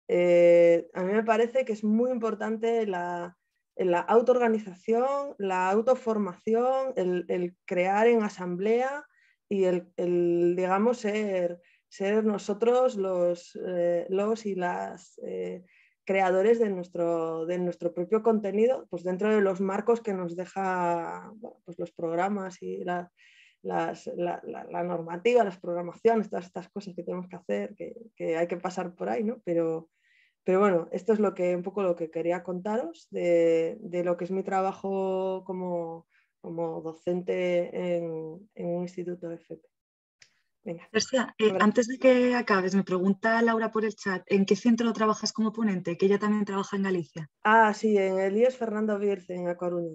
eh, a mí me parece que es muy importante la, la autoorganización, la autoformación, el, el crear en asamblea y el, el digamos, ser... ser nosotros los, eh, los y las eh, creadores de nuestro, de nuestro propio contenido, pues dentro de los marcos que nos deja, bueno, pues los programas y la, las, la, la, la normativa, las programaciones, todas estas cosas que tenemos que hacer, que, que hay que pasar por ahí, ¿no? Pero, pero bueno, esto es lo que, un poco lo que quería contaros de, de lo que es mi trabajo como, como docente en, en un instituto de F P. Venga. Tercia, eh, antes de que acabes, me pregunta Laura por el chat, ¿en qué centro trabajas como ponente? Que ella también trabaja en Galicia. Ah, sí, en el I E S Fernando Bierce, en A Coruña.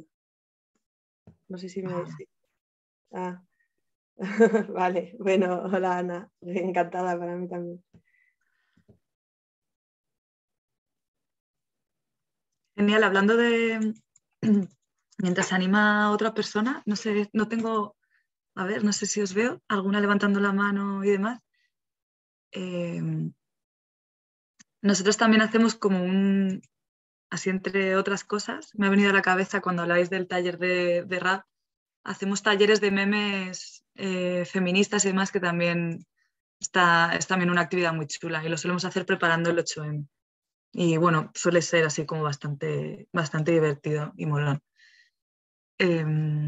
No sé si me veis. Ah. ah. Vale, bueno, hola Ana, encantada para mí también. Genial, hablando de... Mientras anima a otra persona, no sé, no tengo... A ver, no sé si os veo, alguna levantando la mano y demás. Eh, nosotros también hacemos como un, así entre otras cosas, me ha venido a la cabeza cuando habláis del taller de, de rap, hacemos talleres de memes eh, feministas y demás, que también está, es también una actividad muy chula y lo solemos hacer preparando el ocho eme. Y bueno, suele ser así como bastante, bastante divertido y molón. Eh,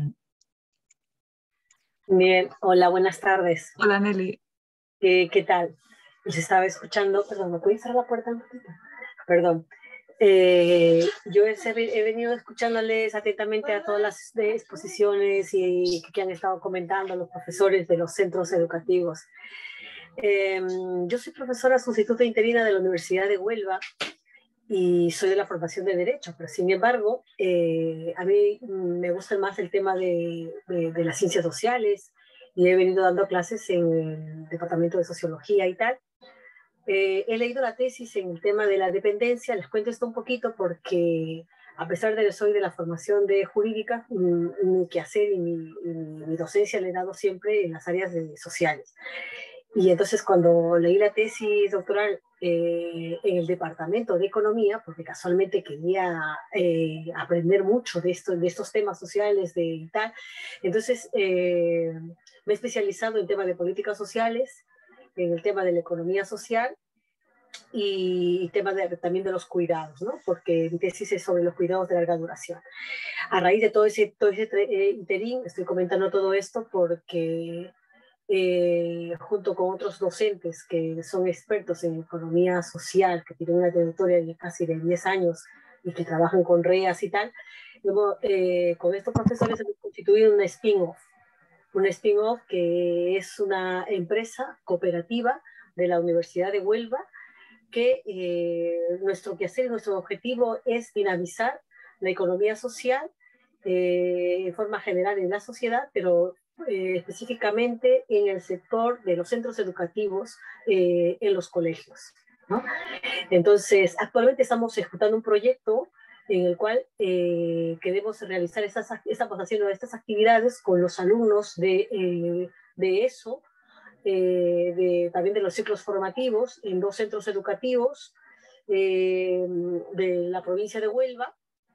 Bien, hola, buenas tardes. Hola Nelly. Eh, ¿Qué tal? Los estaba escuchando, perdón, ¿me puedes cerrar la puerta? Perdón. Eh, yo he, he venido escuchándoles atentamente a todas las exposiciones y que han estado comentando los profesores de los centros educativos. Eh, yo soy profesora sustituta interina de la Universidad de Huelva y soy de la formación de Derecho, pero sin embargo, eh, a mí me gusta más el tema de, de, de las ciencias sociales y he venido dando clases en el Departamento de Sociología y tal. Eh, he leído la tesis en el tema de la dependencia, les cuento esto un poquito porque a pesar de que soy de la formación de jurídica, mi, mi quehacer y mi, y mi docencia le he dado siempre en las áreas de, sociales. Y entonces cuando leí la tesis doctoral eh, en el departamento de economía, porque casualmente quería eh, aprender mucho de, esto, de estos temas sociales de, y tal, entonces eh, me he especializado en temas de políticas sociales, en el tema de la economía social y, y temas de, también de los cuidados, ¿no? Porque mi tesis es sobre los cuidados de larga duración. A raíz de todo ese, todo ese eh, interín, estoy comentando todo esto porque Eh, junto con otros docentes que son expertos en economía social, que tienen una trayectoria de casi de diez años y que trabajan con REAS y tal, luego, eh, con estos profesores hemos constituido una spin-off, una spin-off que es una empresa cooperativa de la Universidad de Huelva, que eh, nuestro quehacer y nuestro objetivo es dinamizar la economía social eh, en forma general en la sociedad, pero eh, específicamente en el sector de los centros educativos eh, en los colegios, ¿no? Entonces, actualmente estamos ejecutando un proyecto en el cual eh, queremos realizar estas, estamos haciendo estas actividades con los alumnos de, eh, de ESO, eh, de, también de los ciclos formativos en dos centros educativos eh, de la provincia de Huelva.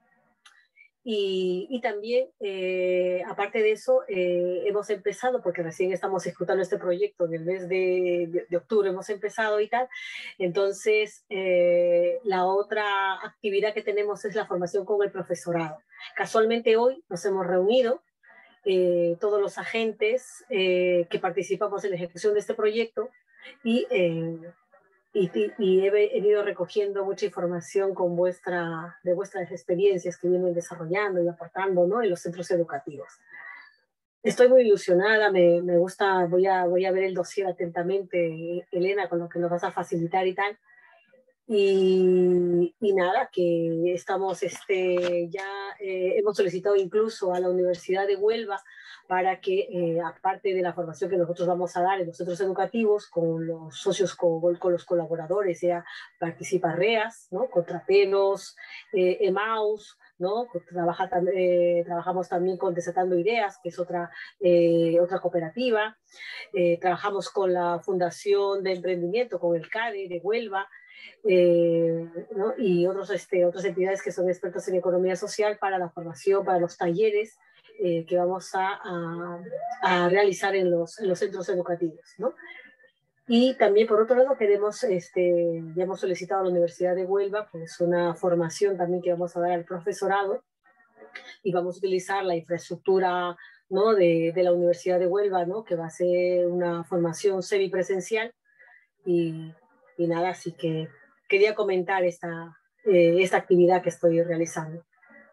Y, y también, eh, aparte de eso, eh, hemos empezado, porque recién estamos ejecutando este proyecto en el mes de, de, de octubre, hemos empezado y tal. Entonces, eh, la otra actividad que tenemos es la formación con el profesorado. Casualmente hoy nos hemos reunido, eh, todos los agentes eh, que participamos en la ejecución de este proyecto y... Eh, Y, y he venido recogiendo mucha información con vuestra, de vuestras experiencias que vienen desarrollando y aportando, ¿no?, en los centros educativos. Estoy muy ilusionada, me, me gusta, voy a, voy a ver el dossier atentamente, Elena, con lo que nos vas a facilitar y tal. Y, y nada, que estamos, este, ya eh, hemos solicitado incluso a la Universidad de Huelva para que, eh, aparte de la formación que nosotros vamos a dar en los centros educativos, con los socios, con, con los colaboradores, ya participa REAS, ¿no?, Contrapelos, eh, EMAUS, ¿no?, Trabaja, eh, trabajamos también con Desatando Ideas, que es otra, eh, otra cooperativa, eh, trabajamos con la Fundación de Emprendimiento, con el CADE de Huelva, Eh, ¿no?, y otros, este, otras entidades que son expertos en economía social para la formación, para los talleres eh, que vamos a, a, a realizar en los, en los centros educativos, ¿no? Y también, por otro lado, queremos, este, ya hemos solicitado a la Universidad de Huelva pues una formación también que vamos a dar al profesorado y vamos a utilizar la infraestructura, ¿no?, de, de la Universidad de Huelva, ¿no?, que va a ser una formación semipresencial y, y nada, así que quería comentar esta, eh, esta actividad que estoy realizando.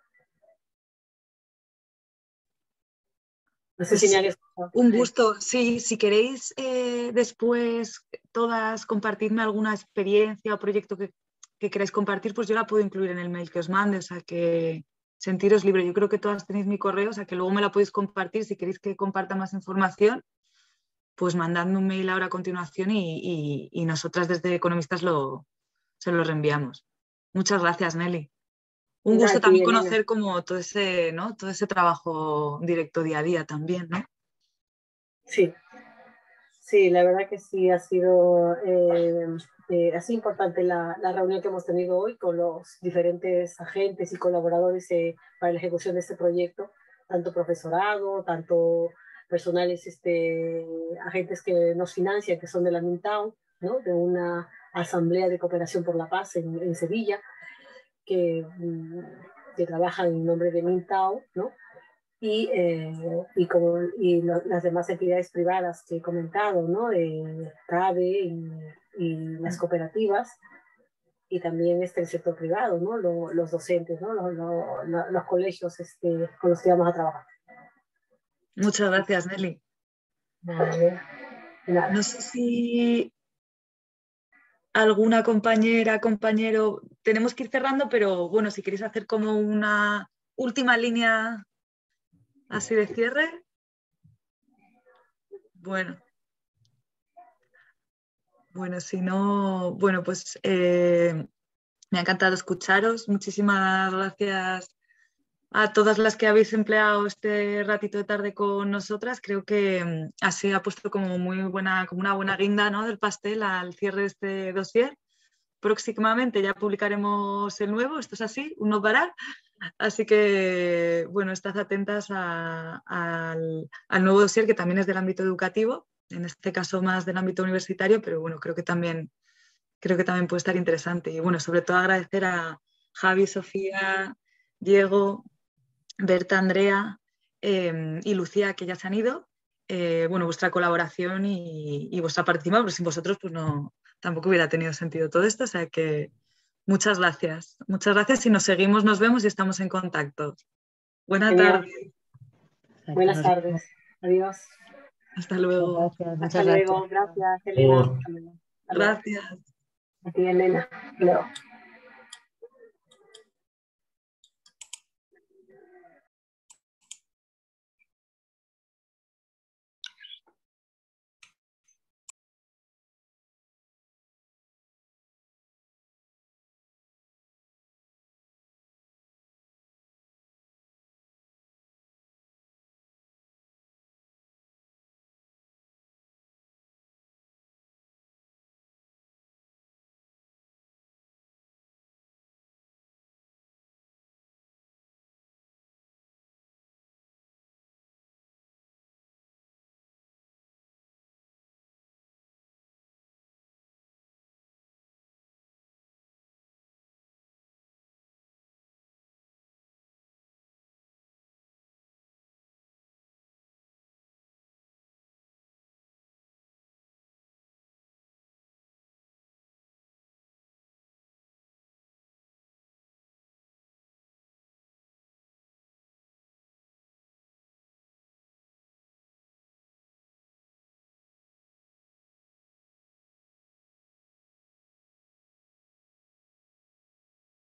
No sé Pues, si me han escuchado. un gusto. Sí, si queréis eh, después todas compartirme alguna experiencia o proyecto que, que queráis compartir, pues yo la puedo incluir en el mail que os mande, o sea que sentiros libre. Yo creo que todas tenéis mi correo, o sea que luego me la podéis compartir. Si queréis que comparta más información, pues mandadme un mail ahora a continuación y, y, y nosotras desde Economistas lo, se lo reenviamos. Muchas gracias, Nelly. Un gusto también conocer como todo ese, ¿no?, todo ese trabajo directo día a día también, ¿no? Sí, sí, la verdad que sí ha sido eh, eh, así importante la, la reunión que hemos tenido hoy con los diferentes agentes y colaboradores eh, para la ejecución de este proyecto, tanto profesorado, tanto personales, este, agentes que nos financian, que son de la MinTown, ¿no?, de una asamblea de cooperación por la paz en, en Sevilla, que, que trabajan en nombre de MinTown, ¿no?, y, eh, y, como, y lo, las demás entidades privadas que he comentado, ¿no?, de CADE y, y las cooperativas, y también este, el sector privado, ¿no?, lo, los docentes, ¿no?, los, los, los colegios este, con los que vamos a trabajar. Muchas gracias, Nelly. Vale. No sé si alguna compañera, compañero, tenemos que ir cerrando, pero bueno, si queréis hacer como una última línea así de cierre. Bueno. Bueno, si no, bueno, pues eh, me ha encantado escucharos. Muchísimas gracias a todas las que habéis empleado este ratito de tarde con nosotras. Creo que um, así ha puesto como muy buena, como una buena guinda, ¿no?, del pastel al cierre de este dossier. Próximamente ya publicaremos el nuevo, esto es así, un no parar. Así que, bueno, estad atentas a, a, al, al nuevo dossier, que también es del ámbito educativo, en este caso más del ámbito universitario, pero bueno, creo que también, creo que también puede estar interesante. Y bueno, sobre todo agradecer a Javi, Sofía, Diego, Berta, Andrea eh, y Lucía, que ya se han ido. Eh, bueno, vuestra colaboración y, y vuestra participación, porque sin vosotros pues no, tampoco hubiera tenido sentido todo esto, o sea que muchas gracias, muchas gracias y nos seguimos, nos vemos y estamos en contacto. Buenas tardes. Buenas tardes. Adiós. Hasta luego. Muchas gracias. Hasta Muchas luego. gracias. Gracias, Elena. Hasta luego. Gracias. A ti, Elena. Leo.